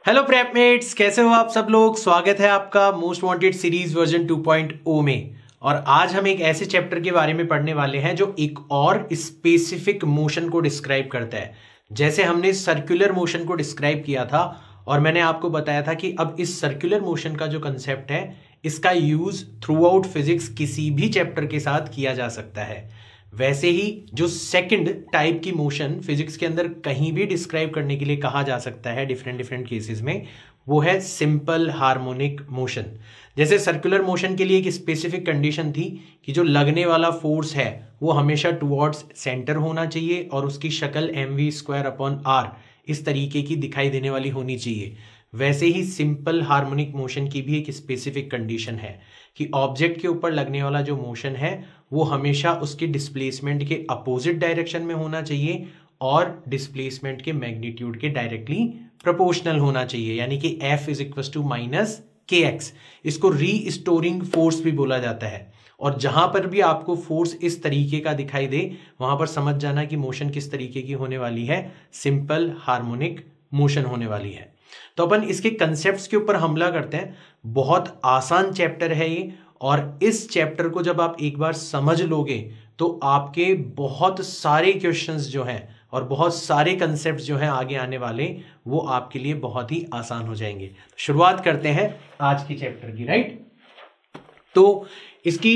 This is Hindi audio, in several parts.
हेलो प्रेपमेट्स, कैसे हो आप सब लोग। स्वागत है आपका मोस्ट वांटेड सीरीज वर्जन 2.0 में। और आज हम एक ऐसे चैप्टर के बारे में पढ़ने वाले हैं जो एक और स्पेसिफिक मोशन को डिस्क्राइब करता है। जैसे हमने सर्कुलर मोशन को डिस्क्राइब किया था और मैंने आपको बताया था कि अब इस सर्कुलर मोशन का जो कंसेप्ट है इसका यूज थ्रू आउट फिजिक्स किसी भी चैप्टर के साथ किया जा सकता है। वैसे ही जो सेकंड टाइप की मोशन फिजिक्स के अंदर कहीं भी डिस्क्राइब करने के लिए कहा जा सकता है डिफरेंट डिफरेंट केसेस में, वो है सिंपल हार्मोनिक मोशन। जैसे सर्कुलर मोशन के लिए एक स्पेसिफिक कंडीशन थी कि जो लगने वाला फोर्स है वो हमेशा टुवर्ड्स सेंटर होना चाहिए और उसकी शक्ल mv² इस तरीके की दिखाई देने वाली होनी चाहिए। वैसे ही सिंपल हार्मोनिक मोशन की भी एक स्पेसिफिक कंडीशन है कि ऑब्जेक्ट के ऊपर लगने वाला जो मोशन है वो हमेशा उसके डिस्प्लेसमेंट के अपोजिट डायरेक्शन में होना चाहिए और डिस्प्लेसमेंट के मैग्नीट्यूड के डायरेक्टली प्रोपोर्शनल होना चाहिए, यानी कि F = kx। इसको रीस्टोरिंग फोर्स भी बोला जाता है। और जहां पर भी आपको फोर्स इस तरीके का दिखाई दे वहां पर समझ जाना कि मोशन किस तरीके की होने वाली है, सिंपल हार्मोनिक मोशन होने वाली है। तो अपन इसके कंसेप्ट्स के ऊपर हमला करते हैं। बहुत आसान चैप्टर है ये, और इस चैप्टर को जब आप एक बार समझ लोगे तो आपके बहुत सारे क्वेश्चंस जो हैं और बहुत सारे कंसेप्ट्स जो हैं आगे आने वाले, वो आपके लिए बहुत ही आसान हो जाएंगे। शुरुआत करते हैं आज की चैप्टर की, राइट। तो इसकी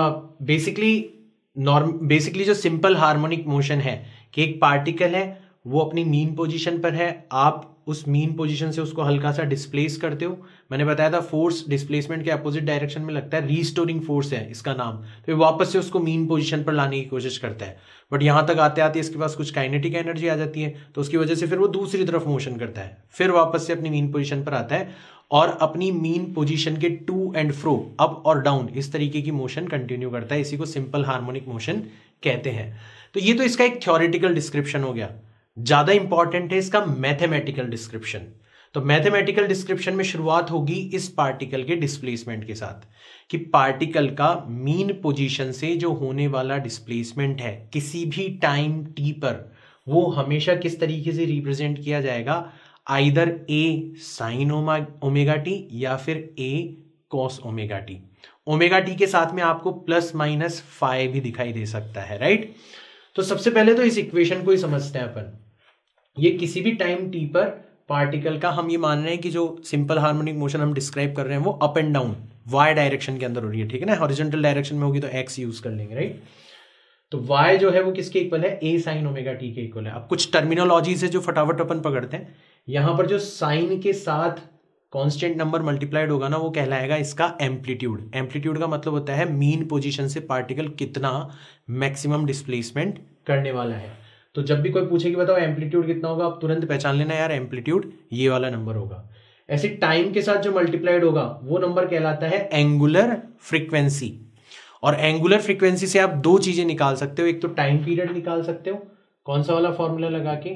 बेसिकली जो सिंपल हार्मोनिक मोशन है कि एक पार्टिकल है वो अपनी मीन पोजीशन पर है, आप उस मीन पोजीशन से उसको हल्का सा डिस्प्लेस करते हो। मैंने बताया था फोर्स डिस्प्लेसमेंट के अपोजिट डायरेक्शन में लगता है, रीस्टोरिंग फोर्स है इसका नाम। तो वापस से उसको मीन पोजीशन पर लाने की कोशिश करता है, बट यहां तक आते आते इसके पास कुछ काइनेटिक एनर्जी आ जाती है, तो उसकी वजह से फिर वो दूसरी तरफ मोशन करता है, फिर वापस से अपनी मीन पोजीशन पर आता है और अपनी मीन पोजीशन के टू एंड फ्रो, अप और डाउन, इस तरीके की मोशन कंटिन्यू करता है। इसी को सिंपल हार्मोनिक मोशन कहते हैं। तो ये तो इसका एक थ्योरेटिकल डिस्क्रिप्शन हो गया। ज्यादा इंपॉर्टेंट है इसका मैथमेटिकल डिस्क्रिप्शन। तो मैथमेटिकल डिस्क्रिप्शन में शुरुआत होगी इस पार्टिकल के डिस्प्लेसमेंट के साथ, कि पार्टिकल का मीन पोजीशन से जो होने वाला डिस्प्लेसमेंट है किसी भी टाइम टी पर, वो हमेशा किस तरीके से रिप्रेजेंट किया जाएगा, either A sin omega t या फिर A cos omega t. Omega t के साथ में आपको ±φ भी दिखाई दे सकता है, राइट। तो सबसे पहले तो इस इक्वेशन को ही समझते हैं अपन। ये किसी भी टाइम टी पर पार्टिकल का, हम ये मान रहे हैं कि जो सिंपल हार्मोनिक मोशन हम डिस्क्राइब कर रहे हैं वो up and down y direction के अंदर हो रही है, ठीक है ना। हॉरिजॉन्टल डायरेक्शन में होगी तो x यूज कर लेंगे, राइट। तो y जो है वो किसके इक्वल है, A sin ओमेगा टी के इक्वल है। अब कुछ टर्मिनोलॉजी से जो फटाफट अपन पकड़ते हैं, यहां पर जो साइन के साथ कांस्टेंट नंबर मल्टीप्लाइड होगा ना, वो कहलाएगा इसका एम्पलीट्यूड। एम्पलीट्यूड का मतलब होता है मीन पोजीशन से पार्टिकल कितना मैक्सिमम डिस्प्लेसमेंट करने वाला है। तो जब भी कोई पूछे कि बताओ एम्पलीट्यूड कितना होगा, आप तुरंत पहचान लेना यार एम्पलीट्यूड ये वाला नंबर होगा। ऐसे टाइम के साथ जो मल्टीप्लाइड होगा वो नंबर कहलाता है एंगुलर फ्रीक्वेंसी। और एंगुलर फ्रीक्वेंसी से आप दो चीजें निकाल सकते हो, एक तो टाइम पीरियड निकाल सकते हो, कौन सा वाला फॉर्मूला लगा के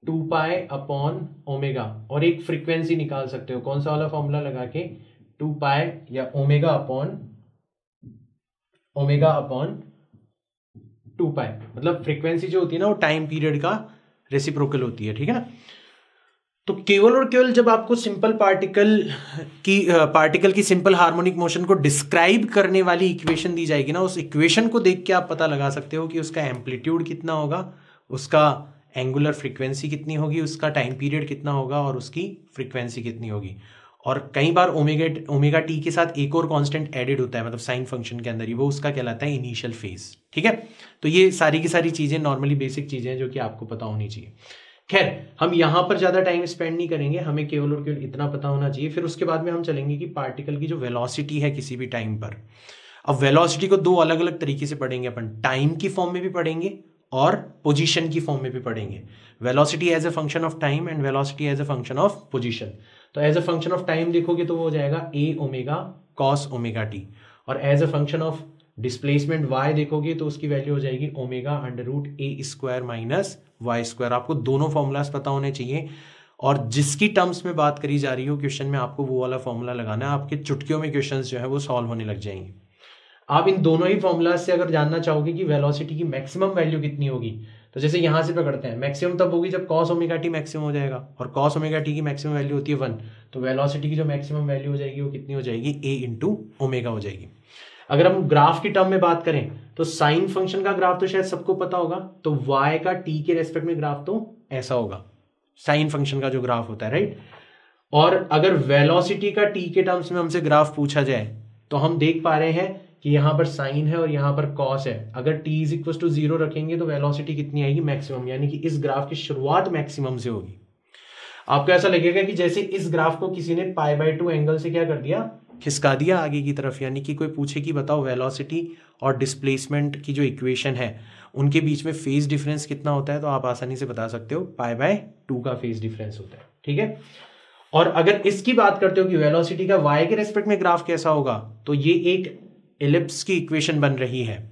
2π/ω, और एक फ्रीक्वेंसी निकाल सकते हो, कौन सा वाला फॉर्मूला लगा के 2π या ω/2π। मतलब फ्रीक्वेंसी जो होती है ना वो टाइम पीरियड का रेसिप्रोकल होती है, ठीक है ना। तो केवल और केवल जब आपको सिंपल पार्टिकल की सिंपल हार्मोनिक मोशन को डिस्क्राइब करने वाली इक्वेशन दी जाएगी ना, उस इक्वेशन को देख के आप पता लगा सकते हो कि उसका एम्पलीट्यूड कितना होगा, उसका एंगुलर फ्रीक्वेंसी कितनी होगी, उसका टाइम पीरियड कितना होगा और उसकी फ्रीक्वेंसी कितनी होगी। और कई बार ओमेगा टी के साथ एक और कांस्टेंट एडेड होता है, मतलब साइन फंक्शन के अंदर ही, वो उसका कहलाता है इनिशियल फेज, ठीक है। तो ये सारी की सारी चीजें नॉर्मली बेसिक चीजें हैं जो कि आपको पता होनी चाहिए। खैर, हम यहां पर ज्यादा टाइम स्पेंड नहीं करेंगे, हमें केवल और केवल इतना पता होना चाहिए। फिर उसके बाद में हम चलेंगे कि पार्टिकल की जो वेलोसिटी है किसी भी टाइम पर। अब वेलोसिटी को दो अलग अलग तरीके से पढ़ेंगे अपन, टाइम की फॉर्म में भी पढ़ेंगे और पोजीशन की फॉर्म में भी पढ़ेंगे। Velocity as a function of time and velocity as a function of position. तो as a function of time देखोगे तो वो हो जाएगा A ω cos ओमेगा टी, और as a function of displacement y देखोगे तो उसकी वैल्यू हो जाएगी ω√A² - y²। आपको दोनों फॉर्मूलाज पता होने चाहिए, और जिसकी टर्म्स में बात करी जा रही हो क्वेश्चन में आपको वो वाला फॉर्मूला लगाना है। आपके चुटकियों में क्वेश्चंस जो है वो सॉल्व होने लग जाएंगे। आप इन दोनों ही फॉर्मूलाज से अगर जानना चाहोगे कि वेलोसिटी की मैक्सिमम वैल्यू कितनी होगी, तो जैसे यहाँ से पकड़ते हैं, मैक्सिमम तब होगी जब cos ओमेगा टी मैक्सिमम हो जाएगा, और cos ओमेगा टी की मैक्सिमम वैल्यू होती है 1, तो वेलोसिटी की जो मैक्सिमम वैल्यू हो जाएगी वो कितनी हो जाएगी, a इंटू ओमेगा हो जाएगी। अगर हम ग्राफ की टर्म में बात करें तो साइन फंक्शन का ग्राफ तो शायद सबको पता होगा, तो y का t के रेस्पेक्ट में ग्राफ तो ऐसा होगा, साइन फंक्शन का जो ग्राफ होता है, राइट। और अगर वेलोसिटी का t के टर्म्स में हमसे ग्राफ पूछा जाए तो हम देख पा रहे हैं कि यहां पर साइन है और यहां पर कॉस है। अगर t इज इक्वल टू 0 रखेंगे तो वेलोसिटी कितनी आएगी, मैक्सिमम, यानी कि इस ग्राफ की शुरुआत मैक्सिमम से होगी। आपको ऐसा लगेगा कि जैसे इस ग्राफ को किसी ने π/2 एंगल से क्या कर दिया, खिसका दिया आगे की तरफ, यानी कि कोई पूछे कि बताओ वेलोसिटी और डिस्प्लेसमेंट की जो इक्वेशन है उनके बीच में फेज डिफरेंस कितना होता है, तो आप आसानी से बता सकते हो π/2 का फेज डिफरेंस होता है, ठीक है। और अगर इसकी बात करते हो कि वेलोसिटी का y के रेस्पेक्ट में ग्राफ कैसा होगा, तो ये एक एलिप्स की इक्वेशन बन रही है,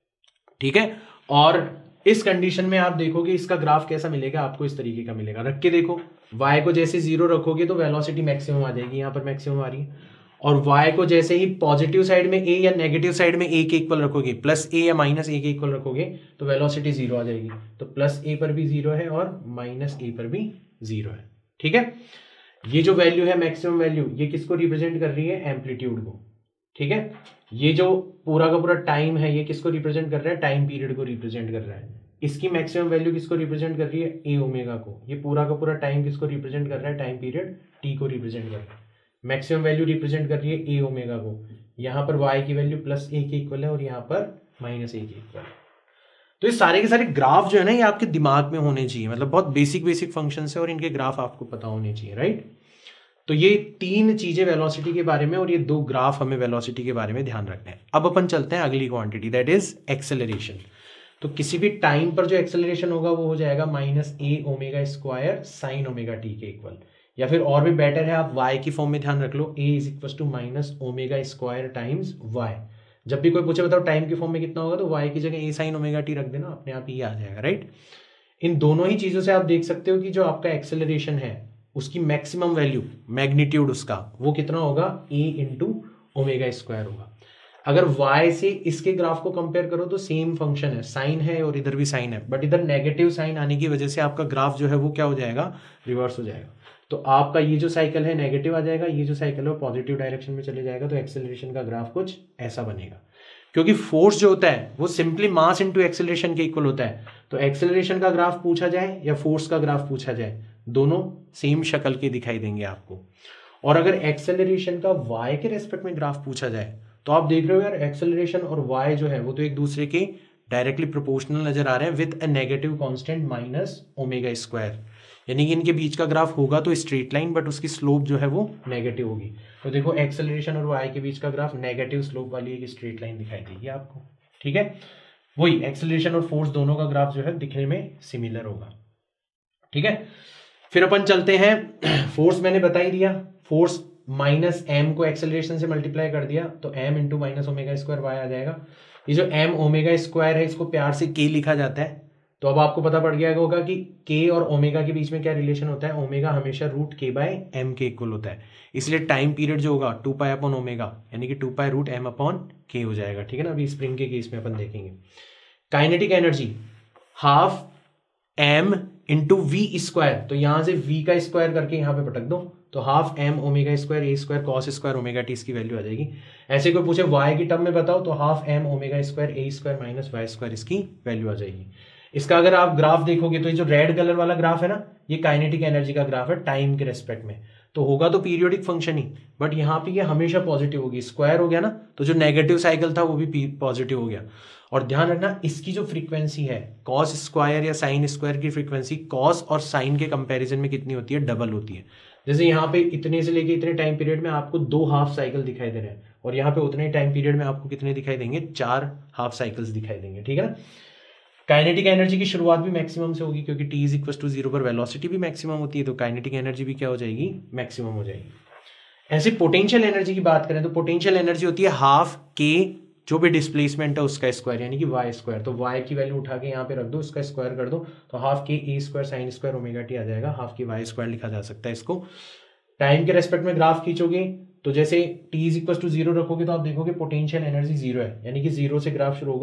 ठीक है। और इस कंडीशन में आप देखोगे इसका ग्राफ कैसा मिलेगा, आपको इस तरीके का मिलेगा। रख के देखो, y को जैसे 0 रखोगे तो वेलोसिटी मैक्सिमम आ जाएगी, यहां पर मैक्सिमम आ रही है। और y को जैसे ही पॉजिटिव साइड में a या नेगेटिव साइड में a के इक्वल रखोगे, प्लस a या माइनस a के इक्वल रखोगे, तो वेलोसिटी 0 आ जाएगी। तो प्लस a पर भी 0 है और माइनस a पर भी 0 है, ठीक है। ये जो वैल्यू है मैक्सिमम वैल्यू, ये किसको रिप्रेजेंट कर रही है, एम्पलीट्यूड को, ठीक है। ये जो पूरा का पूरा टाइम है ये किसको रिप्रेजेंट कर रहा है, टाइम पीरियड को रिप्रेजेंट कर रहा है। इसकी मैक्सिमम वैल्यू किसको रिप्रेजेंट कर रही है, ए ओमेगा को। ये पूरा का पूरा टाइम किसको रिप्रेजेंट कर रहा है, टाइम पीरियड टी को रिप्रेजेंट कर रहा है। मैक्सिमम वैल्यू रिप्रेजेंट कर रही है ए ओमेगा को। यहाँ पर वाई की वैल्यू प्लस ए के इक्वल है और यहाँ पर माइनस ए के इक्वल है। तो ये सारे के सारे ग्राफ जो है ना ये आपके दिमाग में होने चाहिए, मतलब बहुत बेसिक बेसिक फंक्शन है और इनके ग्राफ आपको पता होने चाहिए, राइट। तो ये 3 चीजें वेलोसिटी के बारे में और ये 2 ग्राफ हमें वेलोसिटी के बारे में ध्यान रखना है। अब अपन चलते हैं अगली क्वांटिटी, दैट इज एक्सेलरेशन। तो किसी भी टाइम पर जो एक्सेलरेशन होगा वो हो जाएगा minus a omega square sine omega t के इक्वल, या फिर और भी बेटर है आप y की फॉर्म में ध्यान रख लो, a is equal to minus omega square times y। जब भी कोई पूछे बताओ टाइम की फॉर्म में कितना होगा, तो y की जगह a साइन ओमेगा टी रख देना, अपने आप ही आ जाएगा, राइट। इन दोनों ही चीजों से आप देख सकते हो कि जो आपका एक्सेलरेशन है उसकी मैक्सिमम वैल्यू, मैग्नीट्यूड उसका वो कितना होगा, a इंटू ओमेगा स्क्वायर होगा। अगर y से इसके ग्राफ को कंपेयर करो तो सेम फंक्शन है, साइन है और इधर भी साइन है, बट इधर नेगेटिव साइन आने की वजह से आपका ग्राफ जो है वो क्या हो जाएगा, रिवर्स हो जाएगा। तो आपका ये जो साइकिल है नेगेटिव आ जाएगा, ये जो साइकिल है वो पॉजिटिव डायरेक्शन में चले जाएगा। तो एक्सेलरेशन का ग्राफ कुछ ऐसा बनेगा, क्योंकि फोर्स जो होता है वो सिंपली मास इनटू एक्सेलरेशन के इक्वल होता है। तो एक्सेलरेशन का ग्राफ पूछा जाए या फोर्स का ग्राफ पूछा जाए, दोनों सेम शक्ल के दिखाई देंगे आपको। और अगर एक्सेलरेशन का y के रेस्पेक्ट में ग्राफ पूछा जाए तो आप देख रहे हो यार एक्सेलरेशन और y जो है वो तो एक दूसरे के डायरेक्टली प्रोपोर्शनल नजर आ रहे हैं with a negative constant minus omega square, यानी कि इनके बीच का ग्राफ होगा तो स्ट्रेट लाइन, बट उसकी स्लोप जो है वो नेगेटिव होगी। तो देखो एक्सेलरेशन और y के बीच का ग्राफ नेगेटिव स्लोप वाली एक स्ट्रेट लाइन दिखाई देगी आपको, ठीक है। वही एक्सेलरेशन और फोर्स दोनों का ग्राफ जो है दिखने में सिमिलर होगा, ठीक है। फिर अपन चलते हैं, फोर्स मैंने बता ही दिया, फोर्स माइनस एम को एक्सेलरेशन से मल्टीप्लाई कर दिया तो m into minus omega square y आ जाएगा। ये जो एम ओमेगा स्क्वायर है इसको प्यार से के लिखा जाता है। तो अब आपको पता पड़ गया होगा कि के और ओमेगा के बीच में क्या रिलेशन होता है, ओमेगा हमेशा रूट के बाय एम के इक्वल होता है, इसलिए टाइम पीरियड जो होगा 2 पाई अपॉन ओमेगा यानी कि 2 पाई रूट एम अपॉन के हो जाएगा, ठीक है ना। अभी स्प्रिंग के केस में अपन देखेंगे। Kinetic energy half m into v square, तो यहां से v का स्क्वायर करके यहां पे पटक दो तो half m omega square a square cos square omega t इसकी वैल्यू आ जाएगी। ऐसे कोई पूछे y की टर्म में बताओ तो half m omega square a square minus y square इसकी वैल्यू आ जाएगी। इसका अगर आप ग्राफ देखोगे तो ये जो रेड कलर वाला ग्राफ है ना, ये काइनेटिक एनर्जी का ग्राफ है टाइम के रेस्पेक्ट में, तो होगा तो पीरियोडिक फंक्शन ही, बट यहाँ पे ये हमेशा पॉजिटिव होगी। स्क्वायर हो गया ना, तो जो नेगेटिव साइकिल था वो भी पॉजिटिव हो गया। और ध्यान रखना इसकी जो फ्रीक्वेंसी है कॉस स्क्वायर या साइन स्क्वायर की फ्रीक्वेंसी कॉस और साइन के कंपैरिजन में कितनी होती है, डबल होती है। जैसे यहाँ पे इतने से लेके इतने टाइम पीरियड में आपको 2 हाफ साइकिल दिखाई दे रहे हैं और यहाँ पे उतने टाइम पीरियड में आपको कितने दिखाई देंगे, 4 हाफ साइकिल्स दिखाई देंगे, ठीक है ना। काइनेटिक एनर्जी की शुरुआत भी मैक्सिमम से होगी क्योंकि t इज इक्वल टू 0 पर वेलोसिटी भी मैक्सिमम होती है, तो काइनेटिक एनर्जी भी क्या हो जाएगी, मैक्सिमम हो जाएगी। ऐसे पोटेंशियल एनर्जी की बात करें तो पोटेंशियल एनर्जी होती है हाफ के जो भी डिस्प्लेसमेंट है उसका स्क्वायर यानी कि वाई स्क्वायर। तो वाई की वैल्यू उठा के यहाँ पे रख दो, उसका स्क्वायर कर दो तो half k a square sine square omega t आ जाएगा, हाफ की वाई स्क्वायर लिखा जा सकता है इसको। टाइम के रेस्पेक्ट में ग्राफ खींचोगे तो जैसे t इज इक्वल टू 0 रखोगे तो आप देखोगे पोटेंशियल एनर्जी 0 है, यानी कि 0 से ग्राफ शुरू होगा,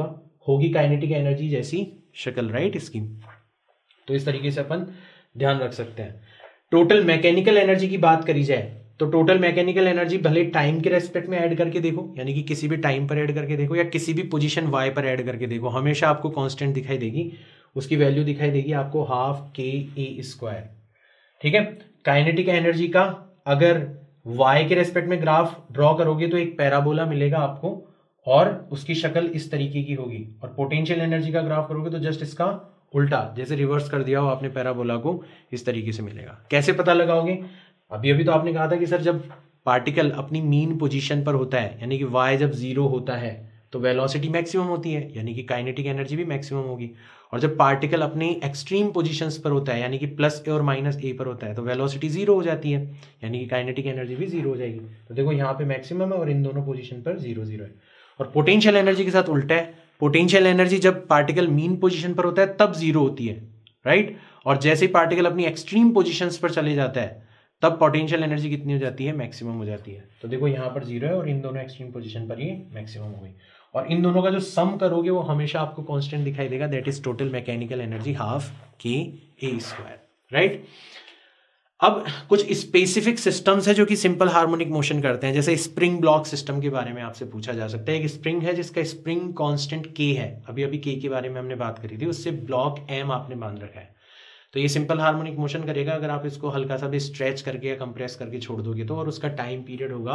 होगी काइनेटिक एनर्जी जैसी शक्ल, राइट इसकी। तो इस तरीके से अपन ध्यान रख सकते हैं। टोटल मैकेनिकल एनर्जी की बात करी जाए तो टोटल मैकेनिकल एनर्जी भले टाइम के रेस्पेक्ट में ऐड करके देखो, यानी कि किसी भी टाइम पर ऐड करके देखो या किसी भी पोजीशन y पर ऐड करके देखो, हमेशा आपको कांस्टेंट दिखाई देगी, उसकी वैल्यू दिखाई देगी आपको ½ KA²। ठीक है। काइनेटिक एनर्जी का अगर y के रेस्पेक्ट में ग्राफ ड्रॉ करोगे तो एक पैराबोला मिलेगा आपको और उसकी शक्ल इस तरीके की होगी, और पोटेंशियल एनर्जी का ग्राफ करोगे तो जस्ट इसका उल्टा, जैसे रिवर्स कर दिया हो आपने पैराबोला को, इस तरीके से मिलेगा। कैसे पता लगाओगे? अभी अभी तो आपने कहा था कि सर जब पार्टिकल अपनी मीन पोजीशन पर होता है, यानी कि y जब 0 होता है तो वेलोसिटी मैक्सिमम होती है, यानी कि काइनेटिक एनर्जी भी मैक्सिमम होगी। और जब पार्टिकल अपनी एक्सट्रीम पोजीशंस पर होता है, यानी कि +a और -a पर होता है, तो वेलोसिटी 0 हो जाती है, यानी कि काइनेटिक एनर्जी भी 0 हो जाएगी। तो देखो यहाँ पे मैक्सिमम है और इन दोनों पोजीशन पर 0 0 है। और पोटेंशियल एनर्जी के साथ उल्टा है। पोटेंशियल एनर्जी जब पार्टिकल मीन पोजीशन पर होता है तब 0 होती है, राइट। और जैसे ही पार्टिकल अपनी एक्सट्रीम पोजीशंस पर चले जाता है तब पोटेंशियल एनर्जी कितनी हो जाती है? मैक्सिमम हो जाती है। तो देखो यहाँ पर 0 है और इन दोनों एक्सट्रीम पोजीशन पर ये मैक्सिमम हो गई, और इन दोनों का जो सम करोगे वो हमेशा आपको कांस्टेंट दिखाई देगा, that is total mechanical energy ½ KA², right. अब कुछ स्पेसिफिक सिस्टम्स है जो कि सिंपल हार्मोनिक मोशन करते हैं, जैसे स्प्रिंग ब्लॉक सिस्टम के बारे में आपसे पूछा जा सकता है। एक स्प्रिंग है जिसका स्प्रिंग कांस्टेंट K है, अभी अभी K के बारे में हमने बात करी थी, उससे ब्लॉक M आपने बांध रखा है, तो ये सिंपल हार्मोनिक मोशन करेगा अगर आप इसको हल्का सा भी स्ट्रेच करके या कंप्रेस करके छोड़ दोगे तो, और उसका टाइम पीरियड होगा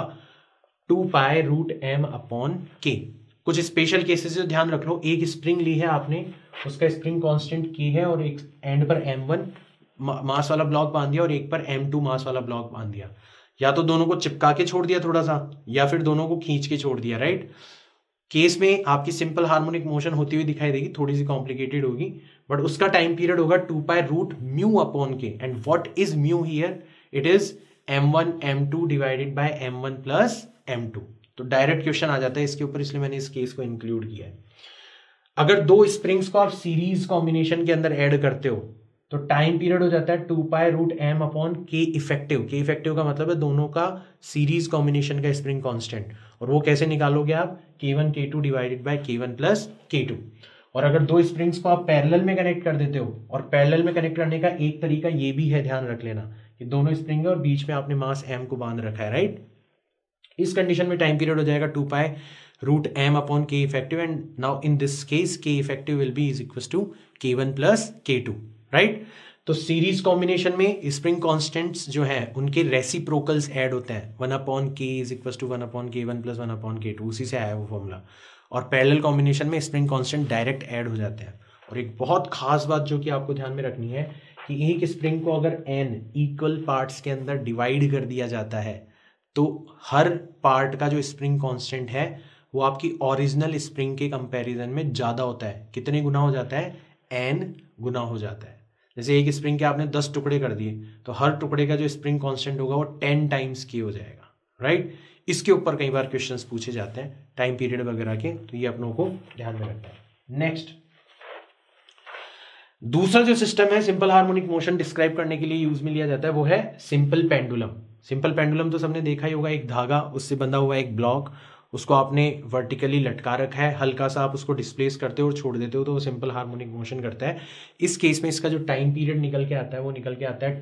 2π√m/K। कुछ स्पेशल केसेस जो ध्यान रख लो, एक स्प्रिंग ली है आपने, उसका स्प्रिंग कांस्टेंट K है और एक एंड पर M1 मास वाला ब्लॉक बांध दिया और एक पर M2 मास वाला ब्लॉक बांध दिया, या तो दोनों को चिपका के छोड़ दिया थोड़ा सा, या फिर दोनों को खींच के छोड़ दिया, राइट। केस में आपकी सिंपल हार्मोनिक मोशन होती हुई दिखाई देगी, थोड़ी सी कॉम्प्लिकेटेड होगी, बट उसका टाइम पीरियड होगा 2π√μ/K। And what is mu here? It is M1 M2 divided by M1 plus M2। तो डायरेक्ट क्वेश्चन आ जाता है इसके ऊपर, इसलिए मैंने इस केस को इंक्लूड किया है। अगर दो स्प्रिंग्स को आप सीरीज कॉम्बिनेशन के अंदर ऐड करते हो तो टाइम पीरियड हो जाता है 2π√m/K इफेक्टिव। K इफेक्टिव का मतलब है दोनों का सीरीज कॉम्बिनेशन का स्प्रिंग कांस्टेंट, और वो कैसे निकालोगे आप? K1 K2 divided by K1 plus K2। और अगर दो स्प्रिंग्स को आप पैरेलल में कनेक्ट कर देते हो, और पैरेलल में कनेक्ट करने का एक तरीका ये भी है, ध्यान रख लेना, कि दोनों स्प्रिंग है और बीच में आपने मास M को बांध रखा है, राइट। इस कंडीशन में टाइम पीरियड हो जाएगा 2π√m/K effective, and now in this case K effective will be = K1 plus K2, right. तो सीरीज कॉम्बिनेशन में स्प्रिंग कांस्टेंट्स जो है उनके रेसिप्रोकल्स ऐड होते हैं, 1/K = 1/K1 प्लस 1/K2, उसी से आया वो फॉर्मूला। और पैरेलल कॉम्बिनेशन में स्प्रिंग कांस्टेंट डायरेक्ट ऐड हो जाते हैं। और एक बहुत खास बात जो कि आपको ध्यान में रखनी है कि एक स्प्रिंग को अगर n इक्वल पार्ट्स के अंदर डिवाइड कर दिया जाता है तो हर पार्ट का जो स्प्रिंग कांस्टेंट है वो आपकी ओरिजिनल स्प्रिंग के कंपैरिजन में ज्यादा होता है। कितने गुना हो जाता है? n गुना हो जाता है। जैसे एक स्प्रिंग के आपने 10 टुकड़े कर दिए तो हर टुकड़े का जो स्प्रिंग कांस्टेंट होगा वो 10 टाइम्स K हो जाएगा, राइट। इसके ऊपर कई बार क्वेश्चंस पूछे जाते हैं टाइम पीरियड वगैरह के, तो ये अपनों को ध्यान में रखना है। नेक्स्ट, दूसरा जो सिस्टम है सिंपल हार्मोनिक मोशन डिस्क्राइब करने के लिए यूज में लिया जाता है वो है सिंपल पेंडुलम। सिंपल पेंडुलम तो सबने देखा ही होगा, एक धागा, उससे बंधा हुआ एक ब्लॉक, उसको आपने वर्टिकली लटका रखा है, हल्का सा आप उसको डिस्प्लेस करते हो और छोड़ देते हो तो वो सिंपल हार्मोनिक मोशन करता है। इस केस में इसका जो टाइम पीरियड निकल के आता है वो निकल के आता है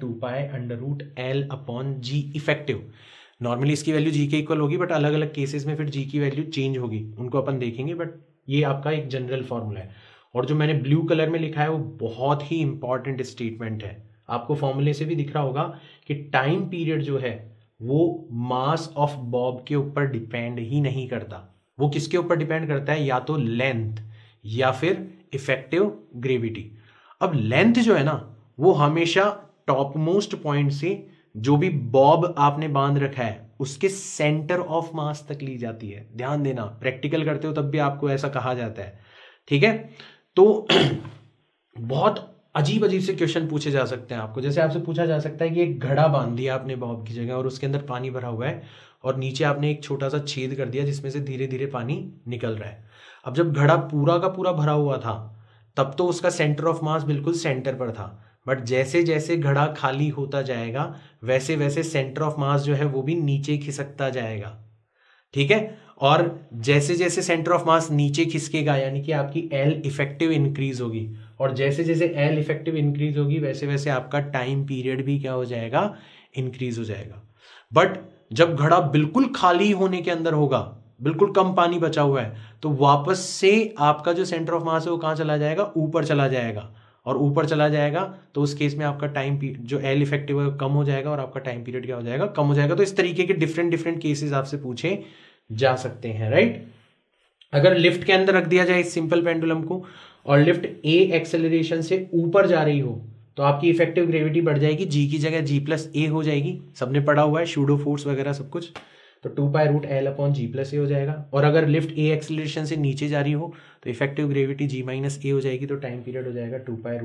2π√L/G इफेक्टिव। नॉर्मली इसकी वैल्यू G के इक्वल होगी, बट अलग अलग केसेस में फिर G की वैल्यू चेंज होगी, उनको अपन देखेंगे, बट ये आपका एक जनरल फॉर्मूला है। और जो मैंने ब्लू कलर में लिखा है वो बहुत ही इंपॉर्टेंट स्टेटमेंट है, आपको फॉर्मूले से भी दिख रहा होगा कि टाइम पीरियड जो है वो मास ऑफ बॉब के ऊपर डिपेंड ही नहीं करता। वो किसके ऊपर डिपेंड करता है? या तो लेंथ या फिर इफेक्टिव ग्रेविटी। अब लेंथ जो है ना वो हमेशा टॉप मोस्ट पॉइंट से जो भी बॉब आपने बांध रखा है उसके सेंटर ऑफ मास तक ली जाती है। ध्यान देना, प्रैक्टिकल करते हो तब भी आपको ऐसा कहा जाता है, ठीक है। तो बहुत अजीब अजीब से क्वेश्चन पूछे जा सकते हैं आपको। जैसे आपसे पूछा जा सकता है कि एक घड़ा बांध दिया आपने बॉब की जगह और उसके अंदर पानी भरा हुआ है और नीचे आपने एक छोटा सा छेद कर दिया जिसमें से धीरे धीरे पानी निकल रहा है। अब जब घड़ा पूरा का पूरा भरा हुआ था तब तो उसका सेंटर ऑफ मास बिल्कुल सेंटर पर था, बट जैसे जैसे घड़ा खाली होता जाएगा वैसे वैसे सेंटर ऑफ मास जो है वो भी नीचे खिसकता जाएगा, ठीक है। और जैसे जैसे सेंटर ऑफ मास नीचे खिसकेगा यानी कि आपकी एल इफेक्टिव इंक्रीज होगी, और जैसे जैसे एल इफेक्टिव इंक्रीज होगी वैसे वैसे आपका टाइम पीरियड भी क्या हो जाएगा, इंक्रीज हो जाएगा। बट जब घड़ा बिल्कुल खाली होने के अंदर होगा, बिल्कुल कम पानी बचा हुआ है, तो वापस से आपका जो सेंटर ऑफ मास है वो कहाँ चला जाएगा, ऊपर चला जाएगा, और ऊपर चला जाएगा तो उस केस में आपका टाइम जो एल इफेक्टिव है कम हो जाएगा और आपका टाइम पीरियड क्या हो जाएगा, कम हो जाएगा। तो इस तरीके के डिफरेंट डिफरेंट केसेस आपसे पूछे जा सकते हैं, राइट। अगर लिफ्ट के अंदर रख दिया जाए इस सिंपल पेंडुलम को और लिफ्ट ए एक्सेलरेशन से ऊपर जा रही हो तो आपकी इफेक्टिव ग्रेविटी बढ़ जाएगी, जी की जगह जी प्लस ए हो जाएगी, सबने पढ़ा हुआ है शूडो फोर्स वगैरह सब कुछ, तो 2π√L/g+a हो जाएगा। और अगर लिफ्ट ए एक्सेलरेशन से नीचे जा रही हो तो इफेक्टिव ग्रेविटी g-a हो जाएगी, तो टाइम पीरियड हो जाएगा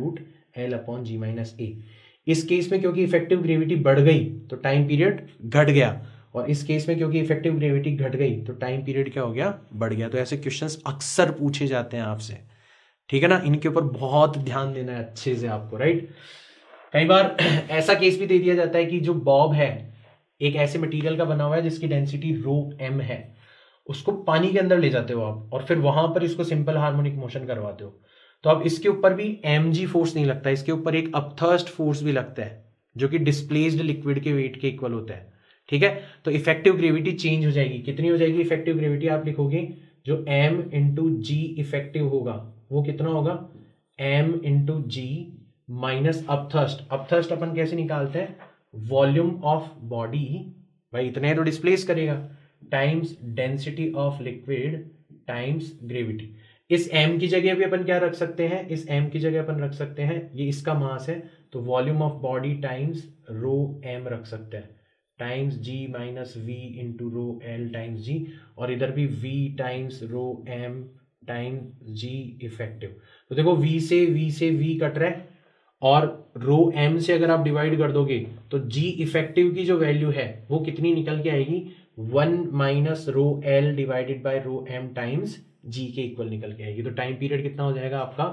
2π√L/g-a। इस केस में क्योंकि इफेक्टिव ग्रेविटी बढ़ गई तो टाइम पीरियड घट गया, और इस केस में क्योंकि इफेक्टिव ग्रेविटी घट गई तो टाइम पीरियड क्या हो गया, बढ़ गया। तो ऐसे क्वेश्चंस अक्सर पूछे जाते हैं आपसे, ठीक है ना, इनके ऊपर बहुत ध्यान देना है अच्छे से आपको, राइट। कई बार ऐसा केस भी दे दिया जाता है कि जो बॉब है एक ऐसे मटेरियल का बना हुआ है जिसकी डेंसिटी ρm है, उसको पानी के अंदर ले जाते हो आप और फिर वहां पर इसको सिंपल हार्मोनिक मोशन करवाते हो, तो अब इसके ऊपर भी mg फोर्स नहीं लगता, इसके ऊपर एक अपथर्स्ट फोर्स भी लगता है जो कि डिस्प्लेस्ड लिक्विड के वेट के इक्वल होता है, ठीक है। तो इफेक्टिव ग्रेविटी चेंज हो जाएगी, कितनी हो जाएगी इफेक्टिव ग्रेविटी, आप लिखोगे जो m इंटू जी इफेक्टिव होगा वो कितना होगा, m into g minus upthrust. Upthrust अपन कैसे निकालते हैं, वॉल्यूम ऑफ बॉडी, भाई इतने तो डिस्प्लेस करेगा, times density of liquid times gravity. इस m की जगह भी अपन क्या रख सकते हैं, इस m की जगह अपन रख सकते हैं ये इसका मास है तो volume of body times ρm रख सकते हैं, times g minus v into ρl times g, और इधर भी v times ρm times g effective. तो देखो v से v कट रहा है और ρm से अगर आप डिवाइड कर दोगे तो g इफेक्टिव की जो वैल्यू है वो कितनी निकल के आएगी, 1 minus ρl divided by ρm times g के इक्वल निकल के आएगी। तो टाइम पीरियड कितना हो जाएगा आपका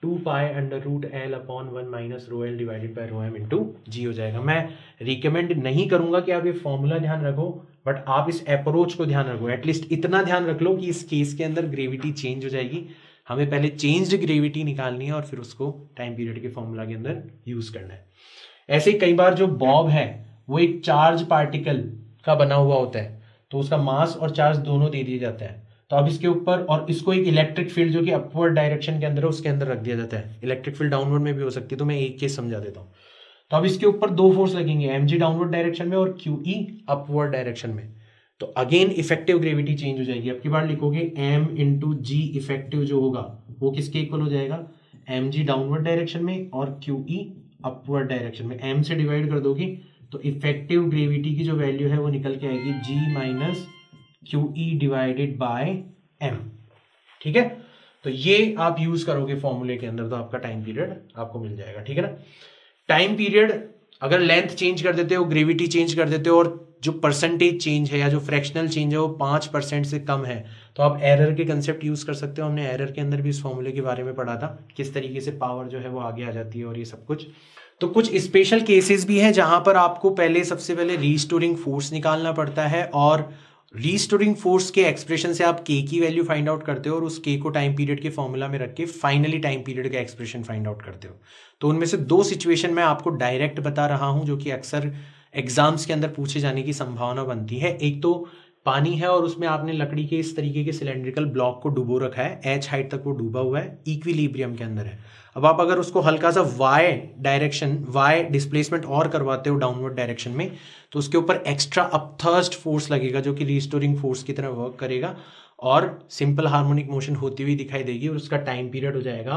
2π√L/1 minus ρl divided by ρm into g हो जाएगा। मैं रिकमेंड नहीं करूंगा कि आप ये फॉर्मूला ध्यान रखो, बट आप इस अप्रोच को ध्यान रखो, एटलीस्ट इतना ध्यान रख लो कि इस केस के अंदर ग्रेविटी चेंज हो जाएगी, हमें पहले चेंज्ड ग्रेविटी निकालनी है और फिर उसको टाइम पीरियड के फॉर्मूला के अंदर यूज करना है। ऐसे ही कई बार जो बॉब है वो एक चार्ज पार्टिकल का बना हुआ होता है, तो उसका मास और चार्ज दोनों दे दिया जाता है, तो अब इसके ऊपर और इसको एक इलेक्ट्रिक फील्ड जो कि अपवर्ड डायरेक्शन के अंदर है उसके अंदर रख दिया जाता है, इलेक्ट्रिक फील्ड डाउनवर्ड में भी हो सकती है, तो मैं एक केस समझा देता हूँ। तो अब इसके ऊपर दो फोर्स लगेंगे, mg डाउनवर्ड डायरेक्शन में और QE अपवर्ड डायरेक्शन में, तो अगेन इफेक्टिव ग्रेविटी चेंज हो जाएगी। अब की बार लिखोगे m इंटू जी इफेक्टिव जो होगा वो किसके इक्वल हो जाएगा, mg डाउनवर्ड डायरेक्शन में और QE अपवर्ड डायरेक्शन में, m से डिवाइड कर दोगे तो इफेक्टिव ग्रेविटी की जो वैल्यू है वो निकल के आएगी g minus QE divided by m, ठीक है। तो ये आप यूज करोगे फॉर्मूले के अंदर तो आपका टाइम पीरियड आपको मिल जाएगा, ठीक है ना। टाइम पीरियड अगर लेंथ चेंज कर देते हो, ग्रेविटी चेंज कर देते हो और जो परसेंटेज चेंज है या जो फ्रैक्शनल चेंज है वो 5% से कम है तो आप एरर के कंसेप्ट यूज कर सकते हो। हमने एरर के अंदर भी इस फॉर्मूले के बारे में पढ़ा था, किस तरीके से पावर जो है वो आगे आ जाती है और ये सब कुछ। तो कुछ स्पेशल केसेस भी हैं जहां पर आपको सबसे पहले रीस्टोरिंग फोर्स निकालना पड़ता है और रीस्टोरिंग फोर्स के एक्सप्रेशन से आप के की वैल्यू फाइंड आउट करते हो और उस के को टाइम पीरियड के फॉर्मूला में रख के फाइनली टाइम पीरियड का एक्सप्रेशन फाइंड आउट करते हो। तो उनमें से दो सिचुएशन मैं आपको डायरेक्ट बता रहा हूं जो कि अक्सर एग्जाम्स के अंदर पूछे जाने की संभावना बनती है। एक तो पानी है और उसमें आपने लकड़ी के इस तरीके के सिलेंड्रिकल ब्लॉक को डुबो रखा है, h हाइट तक वो डूबा हुआ है, इक्विलिब्रियम के अंदर है। अब आप अगर उसको हल्का सा y डिस्प्लेसमेंट और करवाते हो डाउनवर्ड डायरेक्शन में तो उसके ऊपर एक्स्ट्रा अपथर्स्ट फोर्स लगेगा जो कि रीस्टोरिंग फोर्स की तरह वर्क करेगा और सिंपल हार्मोनिक मोशन होती हुई दिखाई देगी और उसका टाइम पीरियड हो जाएगा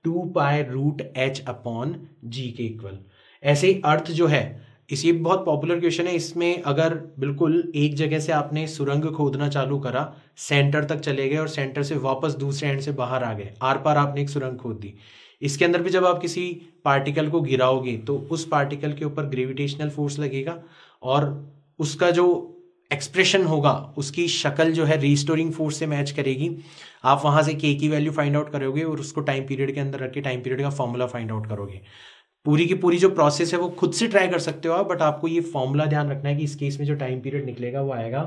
2π√h/g के इक्वल। ऐसे ही अर्थ जो है, इसी बहुत पॉपुलर क्वेश्चन है, इसमें अगर बिल्कुल एक जगह से आपने सुरंग खोदना चालू करा, सेंटर तक चले गए और सेंटर से वापस दूसरे एंड से बाहर आ गए, आर पार आपने एक सुरंग खोद दी, इसके अंदर भी जब आप किसी पार्टिकल को गिराओगे तो उस पार्टिकल के ऊपर ग्रेविटेशनल फोर्स लगेगा और उसका जो एक्सप्रेशन होगा उसकी शक्ल जो है रीस्टोरिंग फोर्स से मैच करेगी। आप वहां से के की वैल्यू फाइंड आउट करोगे और उसको टाइम पीरियड के अंदर रख के टाइम पीरियड का फॉर्मूला फाइंड आउट करोगे। पूरी की पूरी जो प्रोसेस है वो खुद से ट्राई कर सकते हो आप, बट आपको ये फॉर्मूला ध्यान रखना है कि इस केस में जो टाइम पीरियड निकलेगा वो आएगा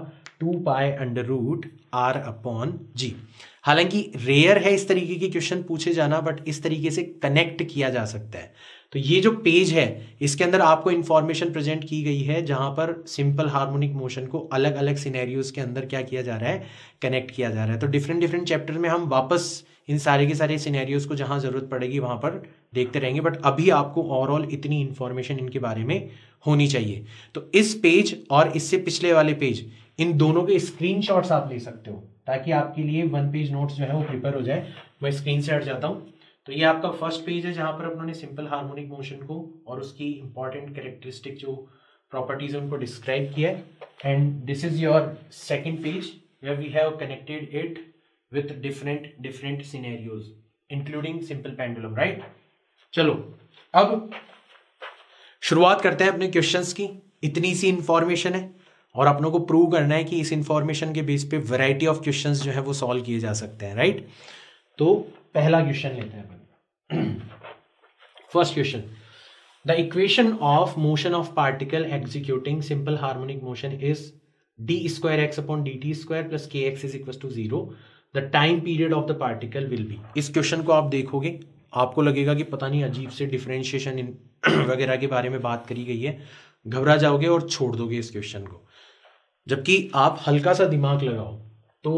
2π√r/g। हालांकि रेयर है इस तरीके के क्वेश्चन पूछे जाना, बट इस तरीके से कनेक्ट किया जा सकता है। तो ये जो पेज है इसके अंदर आपको इंफॉर्मेशन प्रेजेंट की गई है जहां पर सिंपल हार्मोनिक मोशन को अलग अलग सिनेरियोज के अंदर क्या किया जा रहा है, कनेक्ट किया जा रहा है। तो डिफरेंट चैप्टर में हम वापस इन सारे के सारे सिनेरियोज को जहां जरूरत पड़ेगी वहां पर देखते रहेंगे, बट अभी आपको ओवरऑल इतनी इंफॉर्मेशन इनके बारे में होनी चाहिए। तो इस पेज और इससे पिछले वाले पेज, इन दोनों के स्क्रीनशॉट्स आप ले सकते हो ताकि आपके लिए 1 पेज नोट्स जो है वो प्रिपेयर हो जाए। मैं स्क्रीन से हट जाता हूं। तो ये आपका फर्स्ट पेज है जहां पर अपनों सिंपल हार्मोनिक मोशन को और उसकी इंपॉर्टेंट कैरेक्टरिस्टिक जो प्रॉपर्टीज है उनको डिस्क्राइब किया है। And this is your second page where we have connected it with different scenarios including simple pendulum, right. चलो अब शुरुआत करते हैं अपने क्वेश्चंस की। इतनी सी इंफॉर्मेशन है और अपनों को प्रूव करना है कि इस इंफॉर्मेशन के बेस पे वैरायटी ऑफ क्वेश्चंस जो है वो सॉल्व किए जा सकते हैं, राइट। तो पहला क्वेश्चन लेते हैं अपन। First question, the equation of motion of particle executing simple harmonic motion is d²x/dt² + kx = 0। The time period of the particle will be. इस क्वेश्चन को आप देखोगे आपको लगेगा कि पता नहीं अजीब से डिफरेंशिएशन वगैरह के बारे में बात करी गई है, घबरा जाओगे और छोड़ दोगे इस क्वेश्चन को। जबकि आप हल्का सा दिमाग लगाओ तो